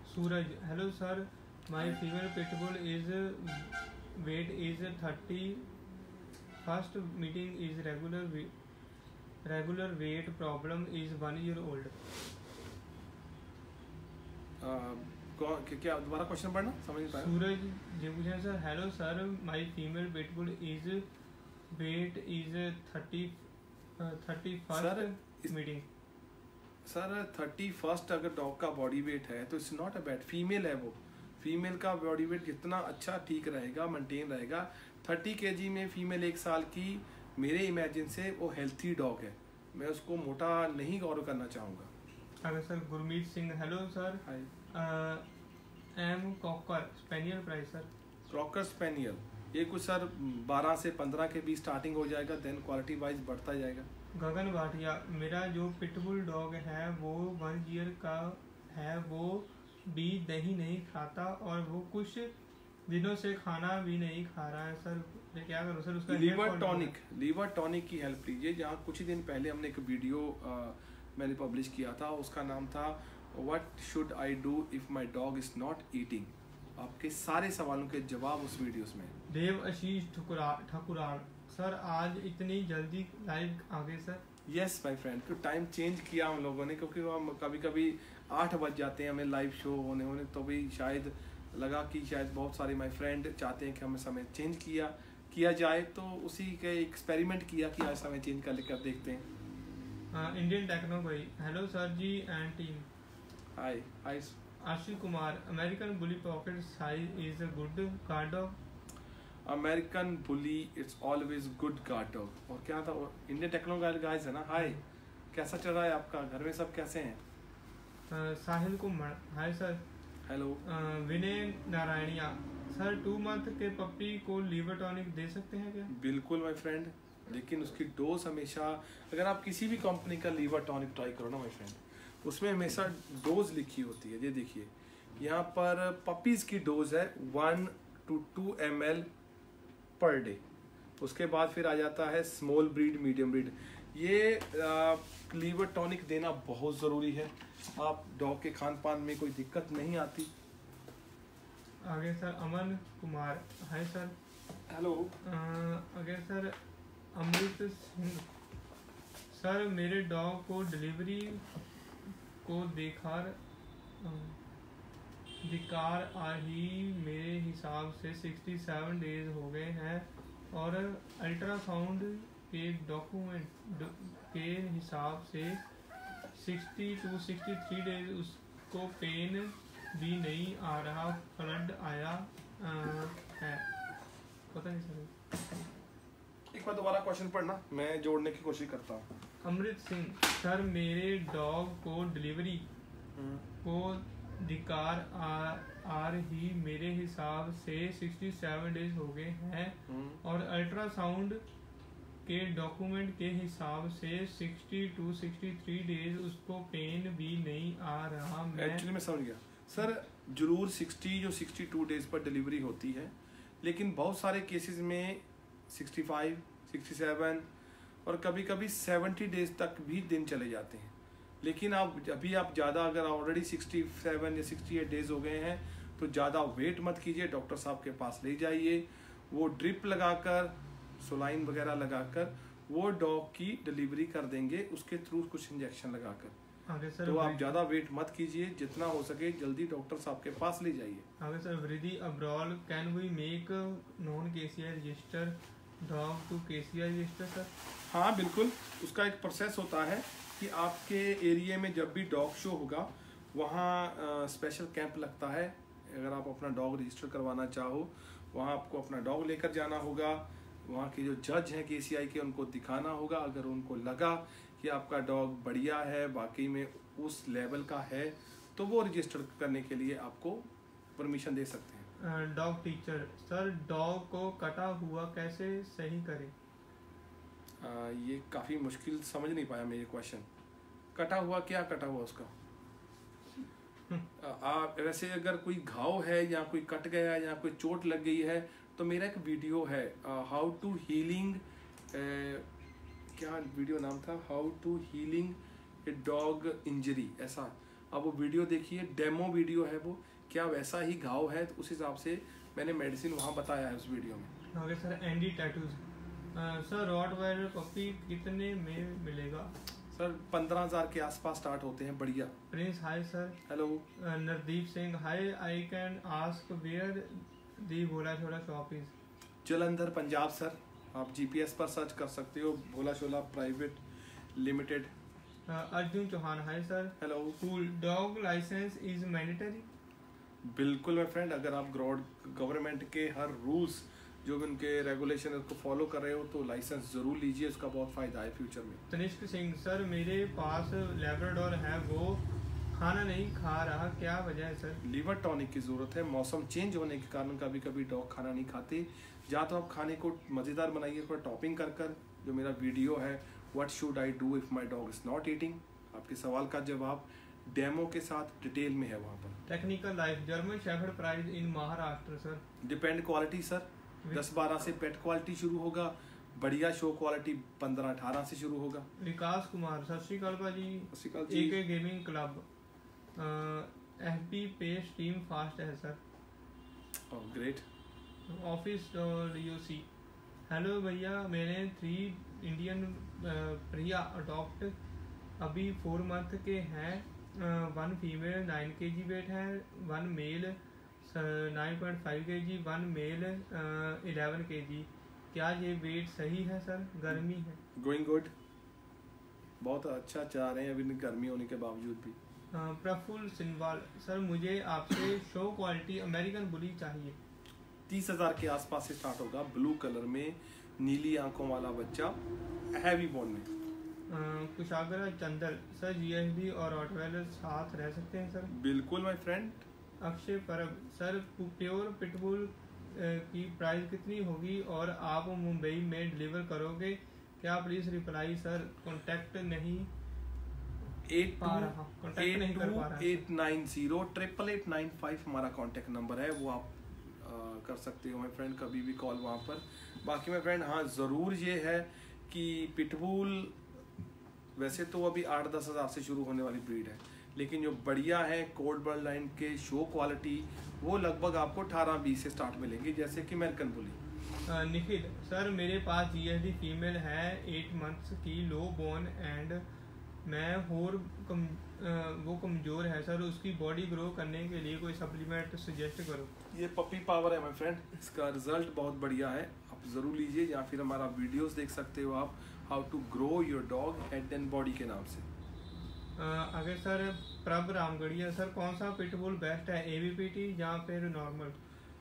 S1: Suraj, hello sir, my female pitbull is weight is 30, first meeting is regular weight problem is 1 year old।
S2: क्या दोबारा question पढ़ना, समझ नहीं पाया।
S1: सूरज जी पूछ रहे हैं sir, hello sir, my female pitbull is weight is 30 first meeting.
S2: Sir 31st अगर डॉग का बॉडी वेट है तो it's not a bad, female है वो, फीमेल का बॉडी वेट जितना अच्छा ठीक रहेगा, मेंटेन रहेगा। 30 kg में फीमेल 1 साल की, मेरे इमेजिन से वो हेल्थी डॉग है, मैं उसको मोटा नहीं गौर करना चाहूँगा।
S1: अगर sir Gurmeet Singh, hello sir, M cocker spaniel price sir.
S2: Cocker spaniel ये कुछ सर 12 से 15 के बीच स्टार्टिंग हो जाएगा, देन क्वालिटी वाइज बढ़ता जाएगा।
S1: गगन भाटिया, मेरा जो पिटबुल डॉग है वो 1 year का है, वो भी दही नहीं खाता और वो कुछ दिनों से खाना भी नहीं खा रहा है सर, मैं क्या करूँ सर? उसका
S2: लीवर टॉनिक की हेल्प लीजिए। जहाँ कुछ ही दिन पहले हमने एक वीडियो मैंने पब्लिश किया था, उसका नाम था what should I do if my dog is not eating. आपके सारे सवालों के जवाब उस वीडियोस में।
S1: देव आशीष ठकुराल, सर आज इतनी जल्दी लाइव आ गए सर?
S2: यस माय फ्रेंड, तो टाइम चेंज किया हम लोगों ने, क्योंकि हम कभी कभी 8 बज जाते हैं हमें लाइव शो होने तो भी शायद लगा कि शायद बहुत सारे माय फ्रेंड चाहते हैं कि हमें समय चेंज किया जाए, तो उसी के एक्सपेरिमेंट किया कि आज समय चेंज कर लेकर देखते हैं।
S1: इंडियन टेक्नो भाई, hello sir ji and team.
S2: Hi
S1: Ashish Kumar, American bully pocket size is a good guard dog.
S2: American bully it's always good guard dog. और क्या था इंडियन टेक्नो गाइस है ना। हाय, कैसा चल रहा है आपका, घर में सब कैसे हैं?
S1: Sahil Kumar, hi sir.
S2: Hello.
S1: Vinay Narayaniya, sir 2 month के पप्पी को लीवर टॉनिक दे सकते हैं क्या?
S2: बिल्कुल माय फ्रेंड, लेकिन उसकी डोज हमेशा, अगर आप किसी भी कंपनी का लीवर टॉनिक ट्राई करो ना माय फ्रेंड, उसमें हमेशा डोज लिखी होती है। ये देखिए यहाँ पर पपीज की डोज है 1 to 2 ml पर डे। उसके बाद फिर आ जाता है स्मॉल ब्रीड, मीडियम ब्रीड। ये लीवर टॉनिक देना बहुत ज़रूरी है, आप डॉग के खान पान में कोई दिक्कत नहीं आती।
S1: आगे sir Aman Kumar, hi sir.
S2: Hello.
S1: आगे सर अमृत सिंह, सर मेरे डॉग को डिलीवरी को दिकार आ ही मेरे हिसाब से 67 डेज हो गए हैं और अल्ट्रासाउंड के डॉक्यूमेंट के हिसाब से 60 to 63 डेज उसको पेन भी नहीं आ रहा, फ्लड आया है, पता नहीं सर।
S2: एक बार दोबारा क्वेश्चन पढ़ना, मैं जोड़ने की कोशिश करता हूँ।
S1: अमृत सिंह, सर मेरे डॉग को डिलीवरी को दिकार आ रही मेरे हिसाब से 67 डेज हो गए हैं और अल्ट्रासाउंड के डॉक्यूमेंट के हिसाब से 60 to 63 डेज उसको पेन भी नहीं आ रहा।
S2: एक्चुअली मैं समझ गया सर, जरूर 60 जो 62 डेज पर डिलीवरी होती है, लेकिन बहुत सारे केसेस में 65, 67 और कभी कभी 70 डेज तक भी दिन चले जाते हैं। लेकिन आप ज़्यादा अगर ऑलरेडी 67 या 68 डेज हो गए हैं तो ज़्यादा वेट मत कीजिए, डॉक्टर साहब के पास ले जाइए, वो ड्रिप लगाकर, सोलाइन वगैरह लगाकर वो डॉग की डिलीवरी कर देंगे, उसके थ्रू कुछ इंजेक्शन लगाकर। तो आप ज़्यादा वेट मत कीजिए, जितना हो सके जल्दी डॉक्टर साहब के पास ले जाइए।
S1: आगे sir Vriddhi Abrol, can we make non KCI register dog to KCI register sir?
S2: हाँ बिल्कुल, उसका एक प्रोसेस होता है कि आपके एरिया में जब भी डॉग शो होगा वहाँ स्पेशल कैंप लगता है। अगर आप अपना डॉग रजिस्टर करवाना चाहो, वहाँ आपको अपना डॉग लेकर जाना होगा, वहाँ के जो जज हैं केसीआई के उनको दिखाना होगा। अगर उनको लगा कि आपका डॉग बढ़िया है, वाकई में उस लेवल का है, तो वो रजिस्टर करने के लिए आपको परमिशन दे सकते हैं।
S1: डॉग टीचर, सर डॉग को कटा हुआ कैसे सही करें?
S2: ये काफ़ी मुश्किल, समझ नहीं पाया मैं ये क्वेश्चन। कटा हुआ, क्या कटा हुआ उसका? वैसे अगर कोई घाव है या कोई कट गया या कोई चोट लग गई है तो मेरा एक वीडियो है हाउ टू हीलिंग, क्या वीडियो नाम था, how to healing a dog injury, ऐसा अब वो वीडियो देखिए, डेमो वीडियो है वो, क्या वैसा ही घाव है, तो उस हिसाब से मैंने मेडिसिन वहाँ बताया है उस वीडियो में।
S1: Okay sir, Andy tattoos. Sir rottweiler puppy कितने में मिलेगा?
S2: सर 15,000 के आसपास स्टार्ट होते हैं, बढ़िया।
S1: Prince hi sir.
S2: Hello.
S1: Nardeep Singh hi, I can ask where the Bhola Shola shop is?
S2: Jalandhar Punjab sir, आप जीपीएस पर सर्च कर सकते हो, Bhola Shola private limited.
S1: Arjun Chauhan hi sir.
S2: Hello.
S1: Cool, dog license is mandatory?
S2: बिल्कुल माय फ्रेंड, अगर आप गवर्नमेंट के हर रूल्स जो भी उनके रेगुलेशन उसको फॉलो कर रहे हो तो लाइसेंस जरूर लीजिए, उसका बहुत फायदा है फ्यूचर में।
S1: तनिष्क सिंह सर, मेरे पास लैब्राडोर है, वो खाना नहीं खा रहा, क्या वजह है सर?
S2: लीवर टॉनिक की जरूरत है, मौसम चेंज होने के कारण कभी कभी डॉग खाना नहीं खाते। या तो आप खाने को मज़ेदार बनाइए, थोड़ा टॉपिंग कर कर, जो मेरा वीडियो है what should I do if my dog is not eating, आपके सवाल का जवाब डेमो के साथ डिटेल में है वहाँ पर।
S1: Technical life, German shepherd price in Maharashtra sir?
S2: Depend quality sir, 10-12 से पेट क्वालिटी शुरू होगा, बढ़िया शो क्वालिटी 15-18 से शुरू होगा।
S1: विकास कुमार, सत श्री अकाल भाजी।
S2: सत श्री अकाल जी।
S1: AK गेमिंग क्लब, FB पे स्ट्रीम फास्ट है sir?
S2: Great.
S1: Office UC, hello भैया, मैंने 3 इंडियन प्रिया अडॉप्ट, अभी 4 मंथ के हैं, 1 फीमेल 9 kg वेट है, 1 मेल 9.5 kg, 1 मेल 11 kg, क्या ये वेट सही है सर? गर्मी है।
S2: गोइंग गुड, बहुत अच्छा चाह रहे हैं अभी गर्मी होने के बावजूद भी।
S1: प्रफुल्ल सिनवाल सर, मुझे आपसे शो क्वालिटी अमेरिकन बुली चाहिए।
S2: 30,000 के आसपास से स्टार्ट होगा, ब्लू कलर में, नीली आंखों वाला बच्चा, हैवी बोन में।
S1: कुशाग्र चंदर सर, GSD और रॉटवेलर साथ रह सकते हैं सर?
S2: बिल्कुल my friend.
S1: Akshay Parab sir, pure pitbull की प्राइस कितनी होगी और आप मुंबई में डिलीवर करोगे क्या? प्लीज रिप्लाई सर, कांटेक्ट नहीं पा रहा, कांटेक्ट नहीं कर पा रहा।
S2: 8289088895 हमारा कांटेक्ट नंबर है, वो आप कर सकते हो माय फ्रेंड, कभी भी कॉल वहाँ पर। बाकी माय फ्रेंड हाँ ज़रूर ये है कि पिटबुल वैसे तो अभी 8-10 हज़ार से शुरू होने वाली ब्रीड है, लेकिन जो बढ़िया है कोल्ड ब्लड लाइन के शो क्वालिटी वो लगभग आपको 18-20 से स्टार्ट मिलेंगे, जैसे कि अमेरिकन बुली।
S1: निखिल सर, मेरे पास GSD फीमेल है, 8 मंथ्स की, लो बोन एंड मैं और वो कमज़ोर है सर, उसकी बॉडी ग्रो करने के लिए कोई सप्लीमेंट सजेस्ट करो।
S2: ये पपी पावर है माय फ्रेंड, इसका रिजल्ट बहुत बढ़िया है, आप ज़रूर लीजिए, या फिर हमारा वीडियोस देख सकते हो आप, how to grow your dog head and body के नाम से।
S1: आगे सर प्रभ रामगढ़िया सर, कौन सा पिटबुल बेस्ट है, ABPT या फिर नॉर्मल?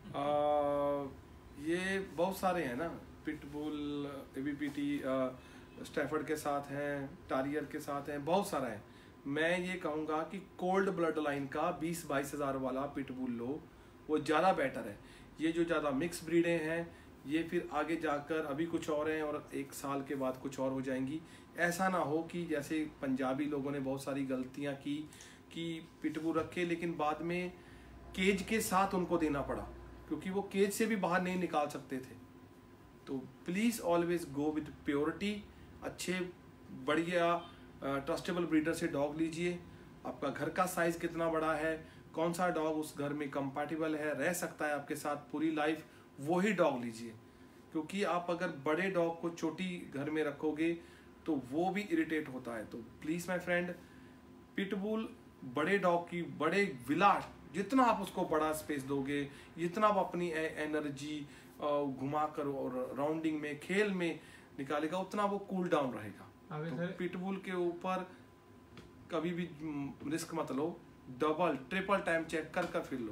S2: ये बहुत सारे हैं ना, पिटबुल, ABPT, स्टैफर्ड के साथ हैं, टारियर के साथ हैं, बहुत सारा है। मैं ये कहूँगा कि कोल्ड ब्लड लाइन का 20-22 हज़ार वाला पिटबुल लो, वो ज़्यादा बेटर है। ये जो ज़्यादा मिक्स ब्रीडें हैं ये फिर आगे जाकर अभी कुछ और हैं और 1 साल के बाद कुछ और हो जाएंगी। ऐसा ना हो कि जैसे पंजाबी लोगों ने बहुत सारी गलतियाँ की कि पिटबुल रखे लेकिन बाद में केज के साथ उनको देना पड़ा, क्योंकि वो केज से भी बाहर नहीं निकाल सकते थे। तो please always go with purity, अच्छे बढ़िया ट्रस्टेबल ब्रीडर से डॉग लीजिए। आपका घर का साइज़ कितना बड़ा है, कौन सा डॉग उस घर में कंपैटिबल है, रह सकता है आपके साथ पूरी लाइफ, वही डॉग लीजिए। क्योंकि आप अगर बड़े डॉग को छोटी घर में रखोगे तो वो भी इरिटेट होता है। तो प्लीज़ माय फ्रेंड, पिटबुल बड़े डॉग की, बड़े विला, जितना आप उसको बड़ा स्पेस दोगे, जितना आप अपनी एनर्जी घुमा कर और राउंडिंग में, खेल में निकालेगा, उतना वो कूल डाउन रहेगा। तो पिटबुल के ऊपर कभी भी रिस्क मत लो, डबल ट्रिपल टाइम चेक कर कर फिर लो।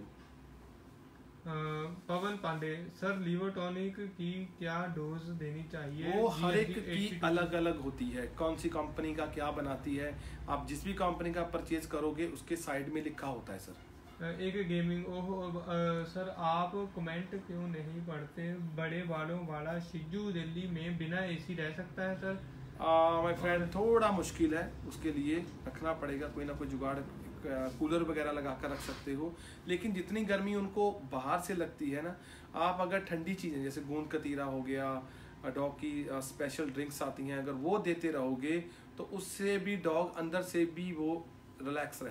S1: Pawan Pandey sir, liver tonic की क्या डोज देनी चाहिए?
S2: वो हर एक की अलग अलग होती है, कौन सी कंपनी का क्या बनाती है, आप जिस भी कंपनी का परचेज करोगे उसके साइड में लिखा होता है सर।
S1: एक गेमिंग सर, आप कमेंट क्यों नहीं पढ़ते? बड़े बालों वाला शिजू दिल्ली में बिना AC रह सकता है सर?
S2: माय फ्रेंड थोड़ा मुश्किल है, उसके लिए रखना पड़ेगा कोई ना कोई जुगाड़, कूलर वगैरह लगा कर रख सकते हो। लेकिन जितनी गर्मी उनको बाहर से लगती है ना, आप अगर ठंडी चीज़ें जैसे गोंद कतीरा हो गया, डॉग की स्पेशल ड्रिंक्स आती हैं, अगर वो देते रहोगे तो उससे भी डॉग अंदर से भी वो रिलैक्स रहेगा।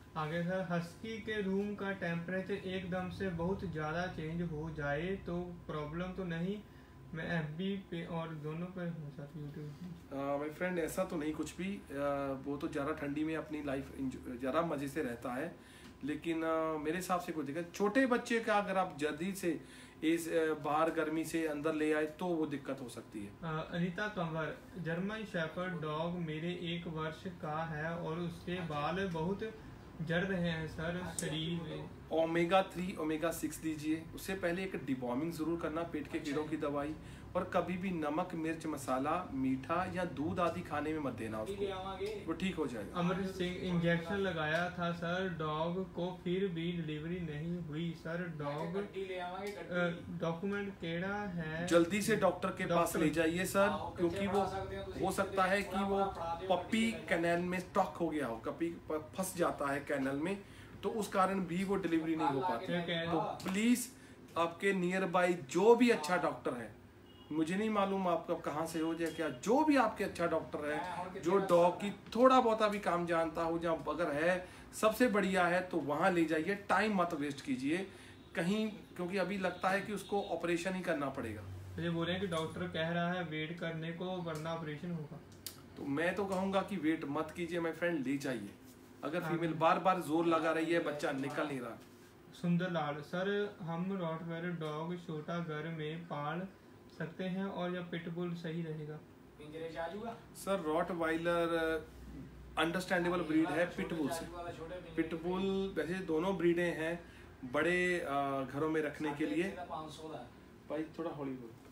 S1: आगे सर, हस्की के रूम का टेम्परेचर एकदम से बहुत ज़्यादा चेंज हो जाए तो प्रॉब्लम तो नहीं? मैं एफबी पे और दोनों पे हूँ सर, यूट्यूब।
S2: माय फ्रेंड ऐसा तो नहीं कुछ भी, वो तो ज़्यादा ठंडी में अपनी लाइफ ज़्यादा मज़े से रहता है, लेकिन मेरे हिसाब से कोई दिक्कत, छोटे बच्चे का अगर आप जल्दी से इस बाहर गर्मी से अंदर ले आए तो वो दिक्कत हो सकती है।
S1: Anita Kanwar, German shepherd dog मेरे 1 वर्ष का है और उसके बाल बहुत जड़ रहे हैं सर शरीर में।
S2: ओमेगा 3 ओमेगा 6 दीजिए, उससे पहले एक डिवॉर्मिंग जरूर करना, पेट के कीड़ों की दवाई, और कभी भी नमक मिर्च मसाला मीठा या दूध आदि खाने में मत देना उसको, वो ठीक हो जाएगा।
S1: अमृत सिंह, इंजेक्शन लगाया था सर डॉग को, फिर भी डिलीवरी नहीं हुई सर। डॉग डॉक्यूमेंट केड़ा है?
S2: जल्दी से डॉक्टर के पास ले जाइए सर, क्योंकि वो हो सकता है कि वो पप्पी कैनाल में स्टॉक हो गया हो, कभी फंस जाता है कैनाल में, तो उस कारण भी वो डिलीवरी नहीं हो पाती। तो प्लीज आपके नियर बाई जो भी अच्छा डॉक्टर है, मुझे नहीं मालूम आपका कहाँ से हो जाए क्या, जो भी आपके अच्छा डॉक्टर है जो डॉग की थोड़ा बहुत भी काम जानता हो, जहाँ अगर है सबसे बढ़िया है तो वहाँ ले जाइए, टाइम मत वेस्ट कीजिए कहीं, क्योंकि अभी लगता है कि उसको ऑपरेशन ही करना पड़ेगा।
S1: मुझे बोले हैं कि डॉक्टर कह रहा है वेट करने को वरना ऑपरेशन होगा,
S2: तो मैं तो कहूँगा कि वेट मत कीजिए माय फ्रेंड, ले जाइए। अगर फीमेल बार बार जोर लगा रही है, बच्चा निकल नहीं रहा।
S1: सुंदर लाल, सर हम रॉटवेलर डॉग छोटा घर में पाल सकते हैं और या पिटबुल सही रहेगा?
S2: सर रॉटवाइलर अंडरस्टैंडेबल ब्रीड है पिटबुल से। पिटबुल वैसे दोनों ब्रीडें हैं बड़े घरों में रखने के लिए। भाई थोड़ा हौली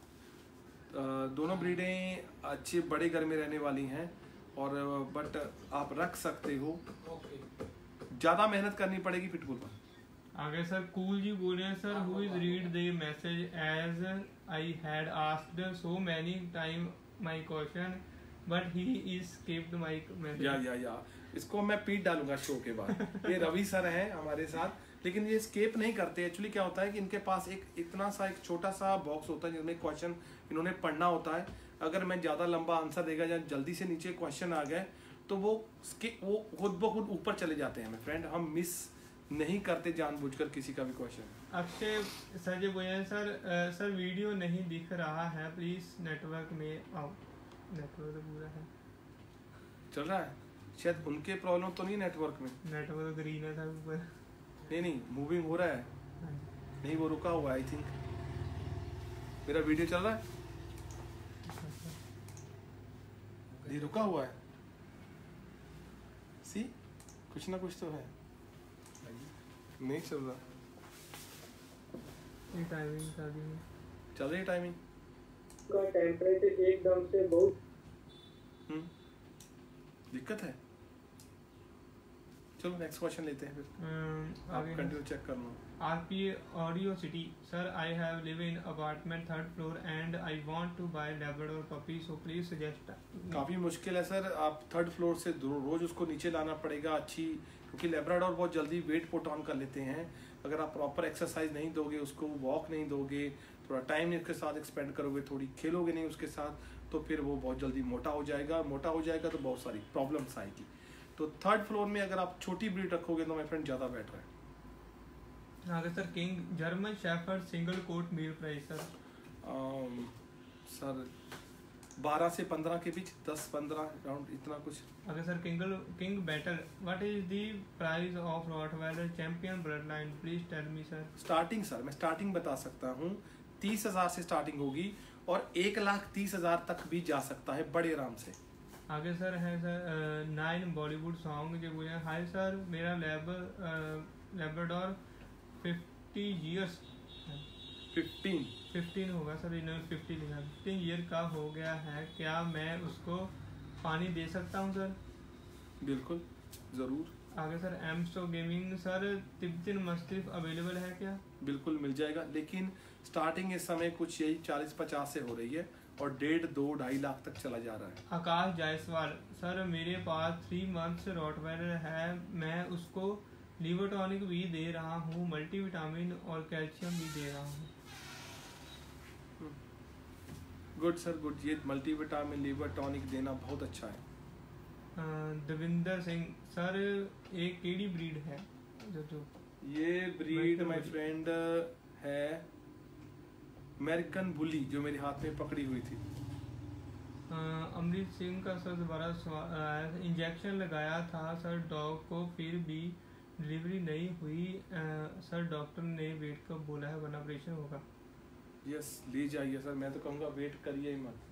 S2: बोल। दोनों ब्रीडें अच्छे बड़े घर में रहने वाली हैं, और बट आप रख सकते हो, ज़्यादा मेहनत करनी पड़ेगी पिटबुल पर।
S1: आगे सर कूल जी बोले हैं sir, who is read the message as I had asked so many time my question but he is skipped my message.
S2: या इसको मैं पीट डालूंगा शो के बाद। ये रवि सर हैं हमारे साथ, लेकिन ये स्केप नहीं करते। एक्चुअली क्या होता है कि इनके पास एक इतना सा एक छोटा सा बॉक्स होता है जिसमें क्वेश्चन इन्होंने पढ़ना होता है। अगर मैं ज़्यादा लंबा आंसर देगा या जल्दी से नीचे क्वेश्चन आ गए तो वो खुद ब खुद ऊपर चले जाते हैं। फ्रेंड हम मिस नहीं करते जानबूझकर किसी का भी क्वेश्चन।
S1: अक्षय सर जी बोले सर वीडियो नहीं दिख रहा है, प्लीज नेटवर्क में आओ। नेटवर्क तो पूरा है,
S2: चल रहा है। शायद उनके प्रॉब्लम तो नहीं नेटवर्क में,
S1: नेटवर्क ग्रीन है था ऊपर।
S2: नहीं मूविंग हो रहा है, नहीं वो रुका हुआ है। आई थिंक मेरा वीडियो चल रहा है, नहीं रुका हुआ है। सी कुछ ना कुछ तो है, नहीं चल रहा।
S1: टाइमिंग
S2: चल रही टाइमिंग
S1: का टेम्परेचर एकदम से बहुत
S2: दिक्कत है। चलो नेक्स्ट क्वेश्चन लेते हैं फिर। आप कंटिन्यू चेक करना।
S1: RP audio city, sir I have live in apartment 3rd floor and I want to buy Labrador puppy, so please suggest.
S2: काफ़ी मुश्किल है सर, आप 3rd फ्लोर से रोज उसको नीचे लाना पड़ेगा अच्छी, क्योंकि लैब्राडोर बहुत जल्दी वेट पुट ऑन कर लेते हैं। अगर आप प्रॉपर एक्सरसाइज नहीं दोगे, उसको वॉक नहीं दोगे, थोड़ा टाइम उसके साथ एक्सपेंड करोगे, थोड़ी खेलोगे नहीं उसके साथ, तो फिर वो बहुत जल्दी मोटा हो जाएगा। मोटा हो जाएगा तो बहुत सारी प्रॉब्लम्स आएगी। तो 3rd फ्लोर में अगर आप छोटी ब्रीड रखोगे तो माय फ्रेंड ज़्यादा बेटर है।
S1: आगे sir king German shepherd single coat meal price sir?
S2: Sir 12 से 15 के बीच, 10-15 अराउंड इतना कुछ।
S1: अगर sir king battle, what is the price of rottweiler champion blood line, please tell me sir.
S2: Starting sir मैं starting बता सकता हूँ, 30,000 से स्टार्टिंग होगी और 1,30,000 तक भी जा सकता है बड़े आराम से।
S1: आगे सर है सर 9 बॉलीवुड सॉन्ग जो बोले, हाय सर मेरा लैब्राडोर 50 ईयर्स 15 होगा सर, इन्होंने 50 लिखा, 15 ईयर का हो गया है, क्या मैं उसको पानी दे सकता हूँ सर?
S2: बिल्कुल ज़रूर।
S1: आगे सर एमस्टो gaming, sir Tibetan mastiff available है क्या?
S2: बिल्कुल मिल जाएगा, लेकिन स्टार्टिंग इस समय कुछ यही 40-50 से हो रही है और 1.5-2-2.5 लाख तक चला जा रहा है।
S1: आकाश जायसवाल, सर मेरे पास 3 मंथ्स रॉटवाइलर है, मैं उसको लीवर टॉनिक भी दे रहा हूँ, मल्टीविटामिन और कैल्शियम भी दे रहा हूँ।
S2: गुड सर गुड, ये मल्टीविटामिन लीवर टॉनिक देना बहुत अच्छा है।
S1: दविंदर सिंह सर एक केड़ी ब्रीड है जो
S2: ये ब्रीड माय फ्रेंड है अमेरिकन बुली, जो मेरे हाथ में पकड़ी हुई थी।
S1: अमरीत सिंह का सर दोबारा सवाल, इंजेक्शन लगाया था सर डॉग को फिर भी डिलीवरी नहीं हुई, सर डॉक्टर ने वेट कब बोला है वरना ऑपरेशन होगा।
S2: यस ले जाइए सर, मैं तो कहूँगा वेट करिए ही मत।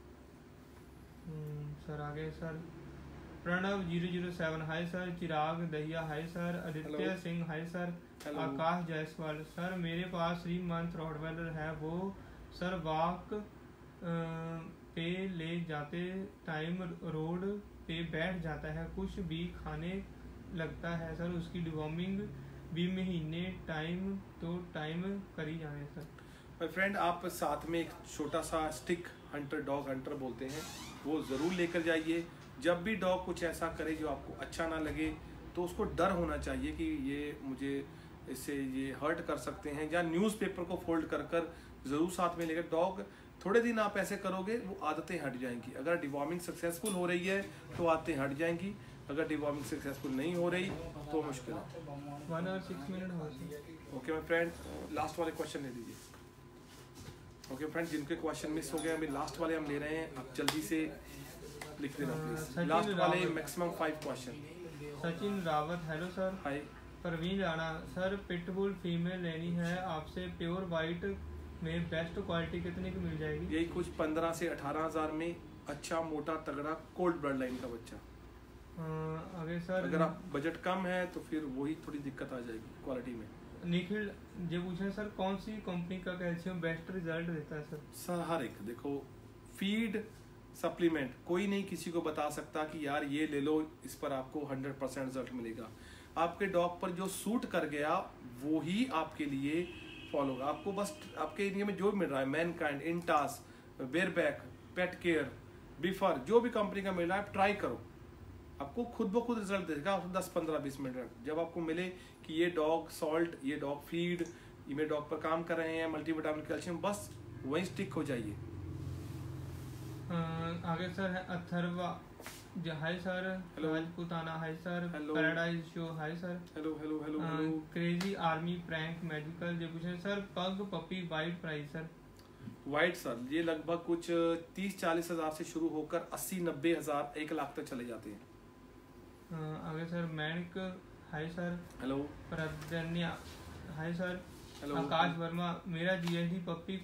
S1: सर आगे sir Pranav 007 hi sir, Chirag Dahiya hi sir, Aditya Singh hi sir, Akash Jaiswal sir मेरे पास 3 मंथ रॉटवेलर है, वो सर वॉक पे ले जाते टाइम रोड पे बैठ जाता है, कुछ भी खाने लगता है सर, उसकी डिवॉर्मिंग भी महीने टाइम तो टाइम करी जाए सर।
S2: माय फ्रेंड आप साथ में एक छोटा सा स्टिक हंटर, डॉग हंटर बोलते हैं, वो ज़रूर लेकर जाइए। जब भी डॉग कुछ ऐसा करे जो आपको अच्छा ना लगे तो उसको डर होना चाहिए कि ये मुझे इससे ये हर्ट कर सकते हैं, या न्यूज़पेपर को फोल्ड कर कर ज़रूर साथ में लेकर। डॉग थोड़े दिन आप ऐसे करोगे वो आदतें हट जाएंगी। अगर डिवॉर्मिंग सक्सेसफुल हो रही है तो आदतें हट जाएंगी, अगर डिवॉर्मिंग सक्सेसफुल नहीं हो रही तो मुश्किल है।
S1: 1 और 6 minute
S2: okay my friend, last वाले क्वेश्चन ले लीजिए। ओके फ्रेंड, जिनके क्वेश्चन मिस हो गए अभी लास्ट वाले हम ले रहे हैं, आप जल्दी से लिख देना प्लीज। लास्ट वाले maximum 5 question.
S1: Sachin Rawat hello sir.
S2: Hi.
S1: Parveen Rana sir pitbull female लेनी है आपसे, प्योर वाइट में बेस्ट क्वालिटी कितने की मिल जाएगी?
S2: यही कुछ 15 से 18 हज़ार में अच्छा मोटा तगड़ा कोल्ड ब्लड लाइन का बच्चा।
S1: आगे सर
S2: अगर आप बजट कम है तो फिर वही थोड़ी दिक्कत आ जाएगी क्वालिटी में।
S1: निखिल ये पूछे सर कौन सी कंपनी का कैल्शियम बेस्ट रिजल्ट देता है सर?
S2: सर हर एक देखो, फीड सप्लीमेंट कोई नहीं किसी को बता सकता कि यार ये ले लो इस पर आपको 100% रिजल्ट मिलेगा। आपके डॉग पर जो सूट कर गया वो ही आपके लिए फॉलो होगा। आपको बस आपके एरिया में जो मिल रहा है, मैनकाइंड, इंटास, बेयरबैक, पेट केयर, बिफर, जो भी कंपनी का मिल रहा है आप ट्राई करो, आपको खुद ब खुद रिजल्ट देगा 10, 15, 20 मिनट। जब आपको मिले कि ये डॉग सॉल्ट, ये डॉग फीड, ये मेरे डॉग पर काम कर रहे हैं, मल्टीविटामिन कैल्शियम, बस वहीं स्टिक हो जाइए।
S1: आगे सर है Atharva hi sir, Rajputana hi sir, paradise show hi sir,
S2: hello hello hello hello,
S1: crazy army prank magical जो पूछे sir pug puppy white price sir?
S2: White sir ये लगभग कुछ 30-40 हज़ार से शुरू होकर 80-90 हज़ार 1 लाख तक चले जाते हैं।
S1: आगे sir Manik hi sir,
S2: hello,
S1: Pradnya hi sir,
S2: hello,
S1: Akash Verma मेरा जीएसडी पप्पी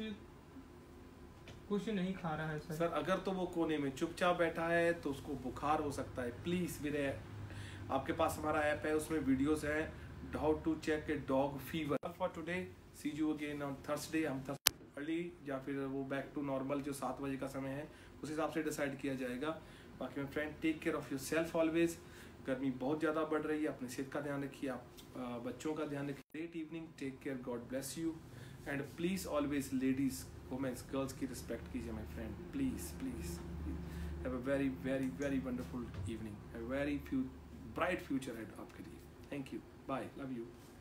S1: कुछ नहीं खा रहा है सर।
S2: सर अगर तो वो कोने में चुपचाप बैठा है तो उसको बुखार हो सकता है। प्लीज मेरे आपके पास हमारा ऐप है, उसमें वीडियोस हैं, how to check a dog fever. For today, see you again on Thursday. हम अर्ली या फिर वो बैक टू नॉर्मल जो 7 बजे का समय है उस हिसाब से डिसाइड किया जाएगा। बाकी मेरे friend take care of yourself always. गर्मी बहुत ज़्यादा बढ़ रही है, अपनी सेहत का ध्यान रखिए, आप बच्चों का ध्यान रखिए। Great evening, take care, God bless you and please always ladies, womens, girls की रिस्पेक्ट कीजिए my friend, please please. Have a very very very wonderful evening, a very bright future है आपके लिए। Thank you, bye, love you.